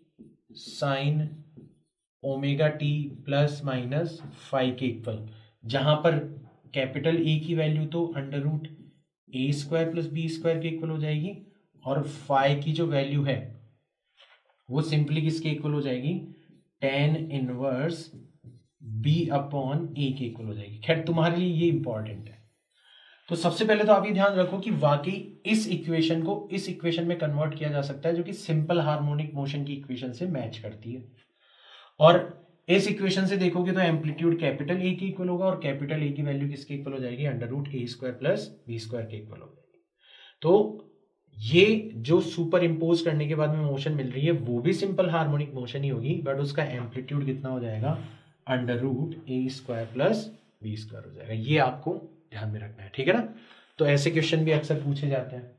sin omega t plus minus five के इक्वल, जहां पर कैपिटल ए की वैल्यू तो under root A square plus B square के इक्वल हो जाएगी और फाइव की जो वैल्यू है वो सिंपली किसके इक्वल हो जाएगी? tan inverse B upon A के इक्वल हो जाएगी। खैर तुम्हारे लिए ये इंपॉर्टेंट है। तो सबसे पहले तो आप ये ध्यान रखो कि वाकई इस इक्वेशन को इस इक्वेशन में कन्वर्ट किया जा सकता है जो कि सिंपल हार्मोनिक मोशन की इक्वेशन से मैच करती है। और इस इक्वेशन से देखोगे तो एम्पलीट्यूड कैपिटल ए के इक्वल होगा और कैपिटल ए की वैल्यू किसके इक्वल हो जाएगी? Under root A square plus B square के इक्वल हो जाएगी। तो ये जो सुपर इम्पोज करने के बाद में मोशन मिल रही है वो भी सिंपल हार्मोनिक मोशन ही होगी, बट उसका एम्पलीट्यूड कितना हो जाएगा? Under root A square plus B square हो जाएगा। ये आपको ध्यान में रखना है, ठीक है ना। तो ऐसे क्वेश्चन भी अक्सर पूछे जाते हैं।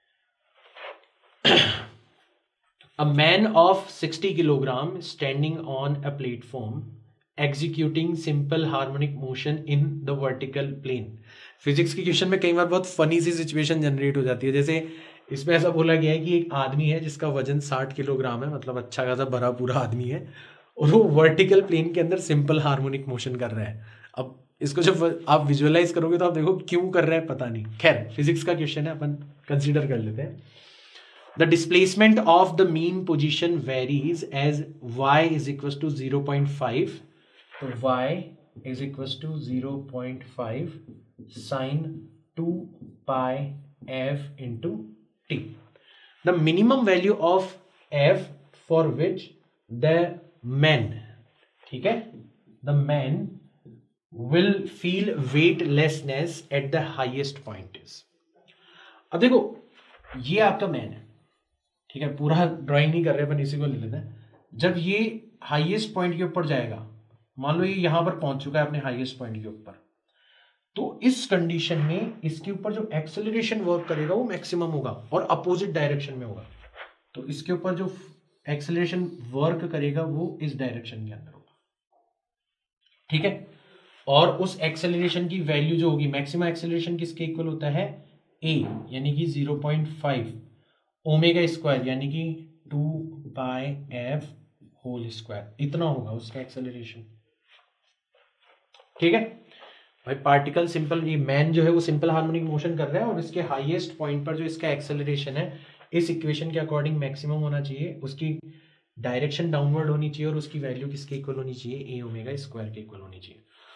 A man of 60 kilogram standing on a platform executing simple harmonic motion in the vertical plane। Physics की क्वेश्चन में कई बार बहुत फनी सी सिचुएशन जनरेट हो जाती है। जैसे इसमें ऐसा बोला गया है कि एक आदमी है जिसका वजन 60 किलोग्राम है, मतलब अच्छा खासा भरा पूरा आदमी है, और वो वर्टिकल प्लेन के अंदर सिंपल हार्मोनिक मोशन कर रहा है। अब इसको जब आप विजुअलाइज करोगे तो आप देखो क्यों कर रहा है पता नहीं। खैर फिजिक्स का क्वेश्चन है, अपन कंसीडर कर लेते हैं। The displacement of the mean position varies as y is equals to 0.5. So y is equals to 0.5 sin 2 pi f into t. The minimum value of f for which the man, ठीक है, the man will feel weightlessness at the highest point is। अब देखो ये आपका मैन है, ठीक है, पूरा ड्राइंग नहीं कर रहे अपन, इसी को ले लेते हैं। जब ये हाईएस्ट पॉइंट के ऊपर जाएगा, मान लो ये यहां पर पहुंच चुका है अपने हाईएस्ट पॉइंट के ऊपर, तो इस कंडीशन में इसके ऊपर जो एक्सेलरेशन वर्क करेगा वो मैक्सिमम होगा और अपोजिट डायरेक्शन में होगा। तो इसके ऊपर जो एक्सेलरेशन वर्क करेगा वो इस डायरेक्शन के अंदर होगा, ठीक है। और उस एक्सेलरेशन की वैल्यू जो होगी, मैक्सिमम एक्सेलरेशन किसके इक्वल होता है? a, यानी कि 0.5 ओमेगा स्क्वायर, यानी कि 2 पाई एफ होल स्क्वायर, इतना होगा उसका एक्सेलरेशन, ठीक है भाई। पार्टिकल सिंपल, ये मैन जो है वो सिंपल हार्मोनिक मोशन कर रहा है और इसके हाईएस्ट पॉइंट पर जो इसका एक्सेलरेशन है इस इक्वेशन के अकॉर्डिंग मैक्सिमम होना चाहिए, उसकी डायरेक्शन डाउनवर्ड होनी चाहिए और उसकी वैल्यू किसके इक्वल होनी चाहिए? ए ओमेगा स्क्वायर के इक्वल होनी चाहिए।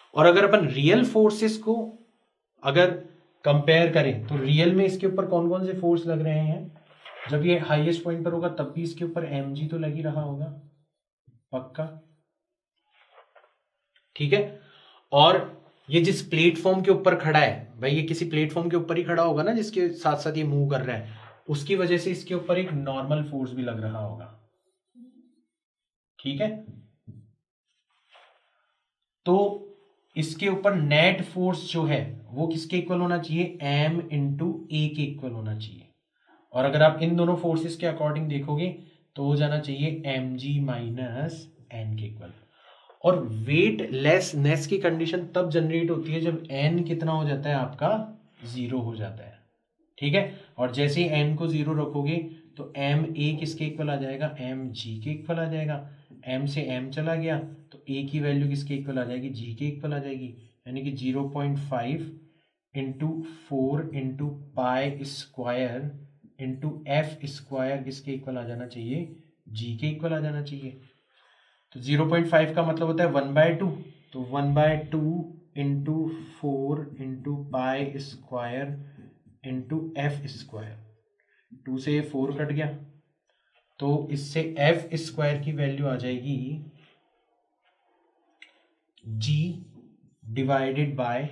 और अगर अपन रियल फोर्सेस को अगर कंपेयर करें तो रियल में इसके ऊपर कौन कौन से फोर्स लग रहे हैं, जब ये हाईएस्ट पॉइंट पर होगा तब भी इसके ऊपर mg तो लग ही रहा होगा पक्का, ठीक है। और ये जिस प्लेटफॉर्म के ऊपर खड़ा है भाई, ये किसी प्लेटफॉर्म के ऊपर ही खड़ा होगा ना जिसके साथ साथ ये मूव कर रहा है, उसकी वजह से इसके ऊपर एक नॉर्मल फोर्स भी लग रहा होगा, ठीक है। तो इसके ऊपर नेट फोर्स जो है वो किसके इक्वल होना चाहिए, m इंटू ए के इक्वल होना चाहिए। और अगर आप इन दोनों फोर्सेस के अकॉर्डिंग देखोगे तो हो जाना चाहिए mg माइनस n के इक्वल। और वेट लेसनेस की कंडीशन तब जनरेट होती है जब n कितना हो जाता है आपका 0 हो जाता है, ठीक है। और जैसे ही n को 0 रखोगे तो m a किसके इक्वल आ जाएगा, m g के इक्वल आ जाएगा। m से m चला गया तो a की वैल्यू किसके इक्वल आ जाएगी, g के इक्वल आ जाएगी, यानी कि 0.5 into 4 into pi square into F square किसके इक्वल आ जाना चाहिए, g के इक्वल आ जाना चाहिए। तो 0.5 का मतलब होता है 1/2, तो 1/2 into 4 into pi square into F square, 2 से 4 कट गया तो इससे एफ स्क्वायर की वैल्यू आ जाएगी g divided by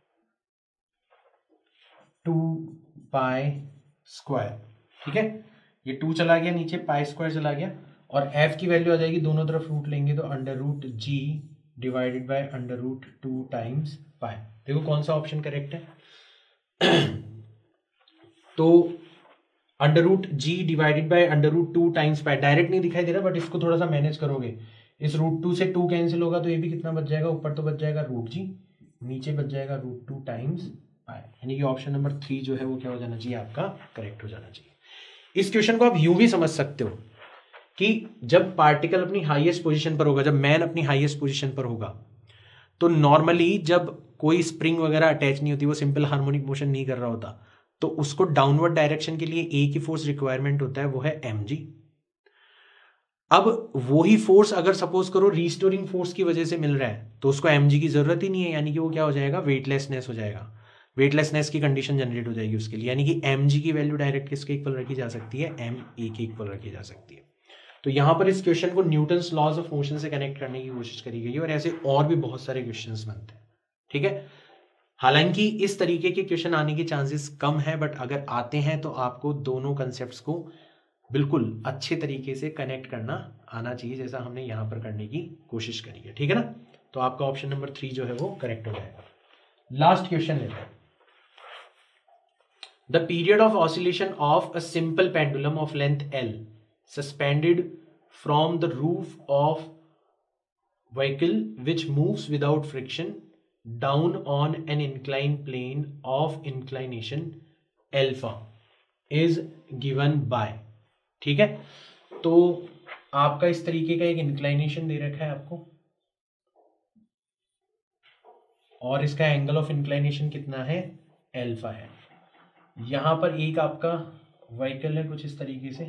2 pi square, ठीक है। ये 2 चला गया नीचे, पाई स्क्वायर चला गया, और f की वैल्यू आ जाएगी, दोनों तरफ रूट लेंगे तो under root g divided by under root 2 times pi. देखो कौन सा ऑप्शन करेक्ट है। तो under root g divided by under root 2 times pi, direct नहीं दिखाई दे रहा बट इसको थोड़ा सा मैनेज करोगे, इस रूट 2 से 2 कैंसिल होगा तो ये भी कितना बच जाएगा, ऊपर तो बच जाएगा रूट जी, नीचे बच जाएगा रूट 2 टाइम्स पाई, यानी कि ऑप्शन नंबर 3 जो है वो क्या हो जाना चाहिए, आपका करेक्ट हो जाना चाहिए। इस क्वेश्चन को आप यूं भी समझ सकते हो कि जब पार्टिकल अपनी हाईएस्ट पोजीशन पर होगा, जब मैन अपनी हाईएस्ट पोजीशन पर होगा, तो नॉर्मली जब कोई स्प्रिंग वगैरह अटैच नहीं होती, वो सिंपल हार्मोनिक मोशन नहीं कर रहा होता, तो उसको डाउनवर्ड डायरेक्शन के लिए ए की फोर्स रिक्वायरमेंट होता है, वो है mg। अब वही फोर्स अगर सपोज करो रिस्टोरिंग फोर्स की वजह से मिल रहा है तो उसको mg की जरूरत ही नहीं है, यानी कि वो क्या हो जाएगा, वेटलेसनेस हो जाएगा, वेटलेसनेस की कंडीशन जनरेट हो जाएगी उसके लिए, यानी कि mg की वैल्यू डायरेक्ट किसके इक्वल रखी जा सकती है, ma के इक्वल रखी जा सकती है। तो यहां पर इस क्वेश्चन को न्यूटन्स लॉज ऑफ मोशन से कनेक्ट करने की कोशिश करी गई है, और ऐसे और भी बहुत सारे क्वेश्चंस बनते हैं, ठीक है। हालांकि इस तरीके के क्वेश्चन आने के चांसेस कम है, बट अगर आते हैं तो आपको दोनों कंसेप्ट्स को बिल्कुल अच्छे तरीके से कनेक्ट करना आना चाहिए, जैसा हमने यहां पर करने की कोशिश करी है, ठीक है ना। तो आपका ऑप्शन नंबर 3 जो है वो करेक्ट हो जाएगा। लास्ट क्वेश्चन लेते हैं। The period of oscillation of a simple pendulum of length L suspended from the roof of vehicle which moves without friction down on an inclined plane of inclination alpha is given by, ठीक है। तो आपका इस तरीके का एक इंक्लाइनेशन दे रखा है आपको, और इसका एंगल ऑफ इंक्लाइनेशन कितना है, एल्फा है। यहां पर एक आपका व्हीकल है कुछ इस तरीके से,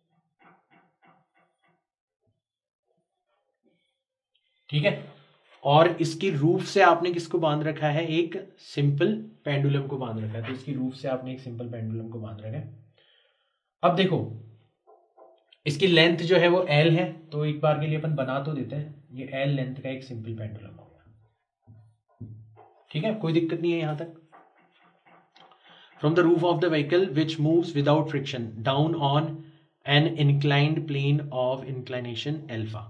ठीक है, और इसकी रूफ से आपने किसको बांध रखा है, एक सिंपल पेंडुलम को बांध रखा है। तो इसकी रूफ से आपने एक सिंपल पेंडुलम को बांध रखा है। अब देखो इसकी लेंथ जो है वो L है, तो एक बार के लिए अपन बना तो देते हैं, ये L लेंथ का एक सिंपल पेंडुलम हो गया, ठीक है, कोई दिक्कत नहीं है यहां तक। From the roof of the vehicle which moves without friction down on an inclined plane of inclination alpha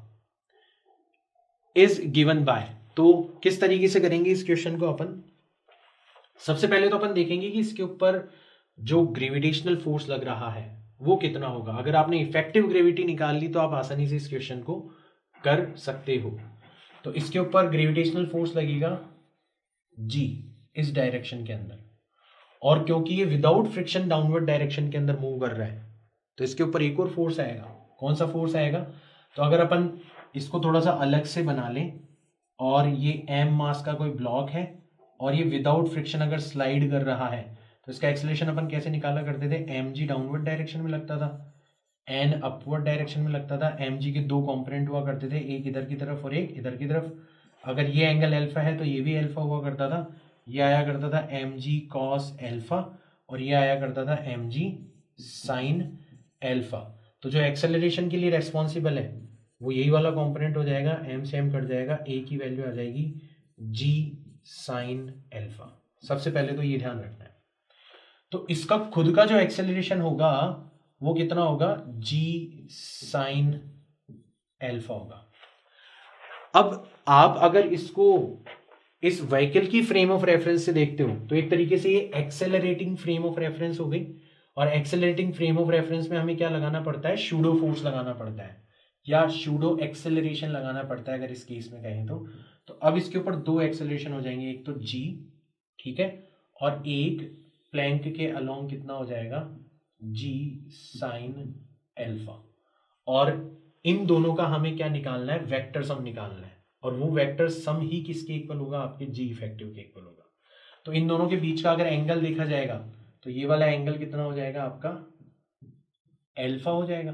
is given by. तो किस तरीके से करेंगे इस क्वेश्चन को अपन, सबसे पहले तो अपन देखेंगे कि इसके ऊपर जो ग्रेविटेशनल फोर्स लग रहा है वो कितना होगा। अगर आपने इफेक्टिव ग्रेविटी निकाल ली तो आप आसानी से इस क्वेश्चन को कर सकते हो। तो इसके ऊपर ग्रेविटेशनल फोर्स लगेगा G इस डायरेक्शन के अंदर, और क्योंकि ये विदाउट फ्रिक्शन डाउनवर्ड डायरेक्शन के अंदर मूव कर रहा है तो इसके ऊपर एक और फोर्स आएगा। कौन सा फोर्स आएगा, तो अगर अपन इसको थोड़ा सा अलग से बना लें, और ये m मास का कोई ब्लॉक है और ये विदाउट फ्रिक्शन अगर स्लाइड कर रहा है तो इसका एक्सेलरेशन अपन कैसे निकाला करते थे, mg डाउनवर्ड डायरेक्शन में लगता था, n अपवर्ड डायरेक्शन में लगता था। mg के दो कंपोनेंट हुआ करते थे, एक इधर की तरफ और एक इधर की तरफ। अगर ये एंगल अल्फा है तो ये भी अल्फा हुआ करता था, ये आया करता था mg cos अल्फा और ये आया करता था mg sin अल्फा। तो जो एक्सेलरेशन के लिए रेस्पॉन्सिबल है वो यही वाला कंपोनेंट हो जाएगा, m से m कट जाएगा, a की वैल्यू आ जाएगी g sin अल्फा। सबसे पहले तो ये ध्यान रखना है। तो इसका खुद का जो एक्सेलरेशन होगा वो कितना होगा, g sin अल्फा होगा। अब आप अगर इसको इस व्हीकल की फ्रेम ऑफ रेफरेंस से देखते हो तो एक तरीके से ये एक्सेलरेटिंग फ्रेम ऑफ रेफरेंस हो गई, और एक्सेलरेटिंग फ्रेम ऑफ रेफरेंस में हमें क्या लगाना पड़ता है, सूडो फोर्स लगाना पड़ता है या सूडो एक्सेलरेशन लगाना पड़ता है अगर इस केस में कहें तो अब इसके ऊपर दो एक्सेलरेशन हो जाएंगे, एक तो g, ठीक है, और एक प्लैंक के अलोंग कितना हो जाएगा, g sin अल्फा। और इन दोनों का हमें क्या निकालना है, वेक्टर सम निकालना है, और वो वेक्टर सम ही किसके इक्वल होगा, आपके g इफेक्टिव के इक्वल होगा। तो इन दोनों के बीच का अगर एंगल देखा जाएगा तो ये वाला एंगल कितना हो जाएगा आपका, अल्फा हो जाएगा,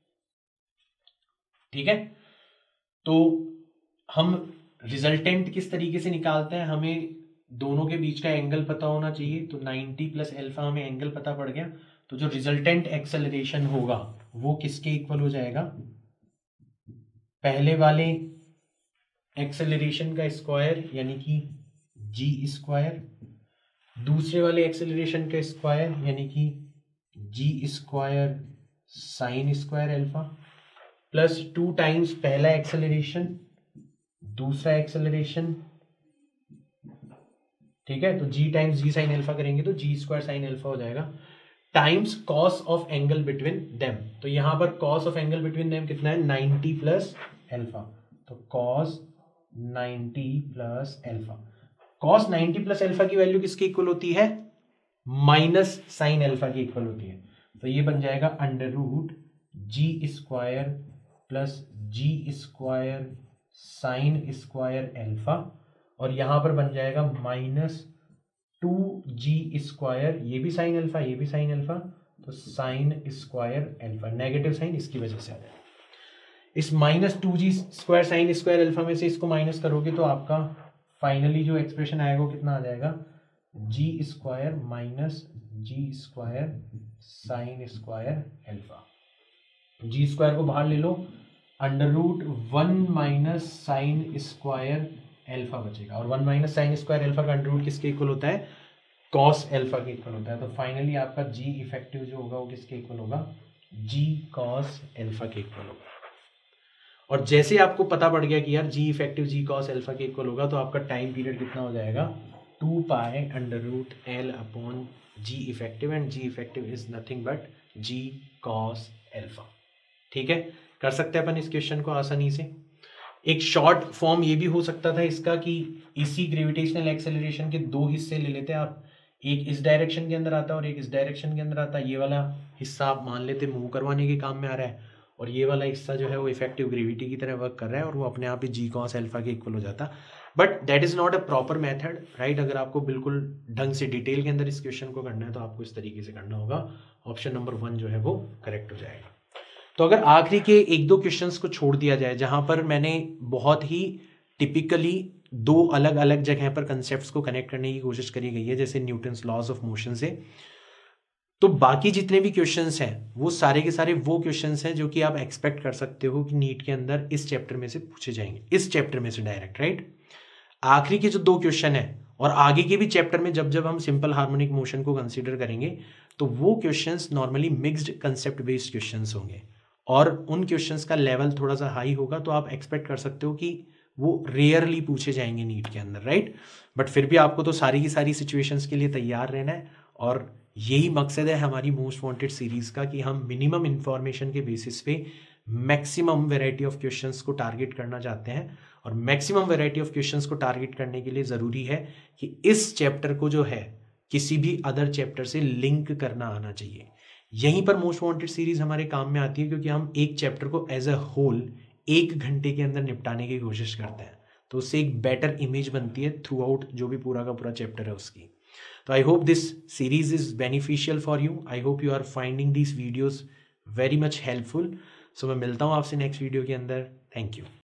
ठीक है। तो हम रिजल्टेंट किस तरीके से निकालते हैं, हमें दोनों के बीच का एंगल पता होना चाहिए। तो 90 प्लस अल्फा हमें एंगल पता पड़ गया, तो जो रिजल्टेंट एक्सेलरेशन होगा वो किसके इक्वल हो जाएगा, पहले वाले एक्सेलरेशन का स्क्वायर यानी कि जी स्क्वायर, दूसरे वाले एक्सेलरेशन का स्क्वायर यानी कि g square sine square alpha, plus 2 times पहला एक्सेलरेशन दूसरा एक्सेलरेशन, ठीक है। तो g times g sine alpha करेंगे तो जी स्क्वायर साइन अल्फा हो जाएगा, times cos of angle between them. तो यहां पर cos of angle between them कितना है, 90 प्लस अल्फा। तो cos 90 plus alpha, cos 90 plus alpha की वैल्यू किसके इक्वल होती है, माइनस साइन अल्फा की इक्वल होती है। तो ये बन जाएगा under root g square plus g square sine square alpha, और यहां पर बन जाएगा माइनस 2g स्क्वायर, ये भी साइन अल्फा ये भी साइन अल्फा, तो sine square alpha, negative sine इसकी वजह से आ जाएगा। इस minus 2g square sine square alpha में से इसको माइनस करोगे तो आपका फाइनली जो एक्सप्रेशन आएगा वो कितना आ जाएगा, g square minus g square sine square alpha. G square को बाहर ले लो, under root 1 minus sine square alpha बचेगा, और 1 माइनस साइन स्क्वायर अल्फा का अंडर रूट किसके इक्वल होता है, कॉस अल्फा के इक्वल होता है। तो फाइनली आपका जी इफेक्टिव जो होगा वो किसके इक्वल होगा, जी कॉस अल्फा के इक्वल होगा। और जैसे आपको पता पड़ गया कि यार g effective g cos alpha के इक्वल होगा, तो आपका टाइम पीरियड कितना हो जाएगा, 2 pi under root L upon g effective, and g effective is nothing but g cos alpha. ठीक है, कर सकते हैं अपन इस क्वेश्चन को आसानी से। एक शॉर्ट फॉर्म ये भी हो सकता था इसका कि इसी ग्रेविटेशनल एक्सेलरेशन के दो हिस्से ले लेते हैं आप, एक इस डायरेक्शन के अंदर आता है और एक इस डायरेक्शन के अंदर आता है। ये वाला हिस्सा आप मान लेते मूव करवाने के काम में आ रहा है, और ये वाला हिस्सा जो है वो इफेक्टिव ग्रेविटी की तरह वर्क कर रहा है, और वो अपने आप ही जी कॉस अल्फा के इक्वल हो जाता। But that is not a proper method, right. अगर आपको बिल्कुल ढंग से डिटेल के अंदर इस क्वेश्चन को करना है तो आपको इस तरीके से करना होगा। ऑप्शन नंबर 1 जो है वो करेक्ट हो जाएगा। तो अगर आखिरी के 1-2 क्वेश्चंस को छोड़ दिया जाए जहां पर मैंने बहुत ही टिपिकली 2 अलग अलग जगह पर कंसेप्ट्स को कनेक्ट करने की कोशिश करी गई है, जैसे न्यूटन्स लॉज ऑफ मोशन से, तो बाकी जितने भी क्वेश्चंस हैं वो सारे के सारे वो क्वेश्चंस हैं जो कि आप एक्सपेक्ट कर सकते हो कि नीट के अंदर इस चैप्टर में से पूछे जाएंगे, इस चैप्टर में से डायरेक्ट, राइट। आखिरी के जो 2 क्वेश्चन है और आगे के भी चैप्टर में जब जब हम सिंपल हार्मोनिक मोशन को कंसीडर करेंगे तो वो questions normally mixed concept based questions होंगे, और उन क्वेश्चंस का लेवल थोड़ा सा हाई होगा, तो आप एक्सपेक्ट कर सकते हो कि वो रेयरली पूछे जाएंगे नीट के अंदर, राइट। बट फिर भी आपको तो सारी की सारी सिचुएशंस के लिए तैयार रहना है, और यही मकसद है हमारी मोस्ट वांटेड सीरीज का कि हम मिनिमम इंफॉर्मेशन के बेसिस पे मैक्सिमम वेराइटी ऑफ क्वेश्चंस को टारगेट करना चाहते हैं। और मैक्सिमम वेराइटी ऑफ क्वेश्चंस को टारगेट करने के लिए ज़रूरी है कि इस चैप्टर को जो है किसी भी अदर चैप्टर से लिंक करना आना चाहिए। यहीं पर मोस्ट वांटेड सीरीज हमारे काम में आती है, क्योंकि हम एक चैप्टर को एज अ होल 1 घंटे के अंदर निपटाने की कोशिश करते हैं, तो उससे एक बेटर इमेज बनती है थ्रू आउट जो भी पूरा का पूरा चैप्टर है उसकी। तो I hope this series is beneficial for you, I hope you are finding this videos very much helpful. So मैं मिलता हूँ आपसे नेक्स्ट वीडियो के अंदर। Thank you.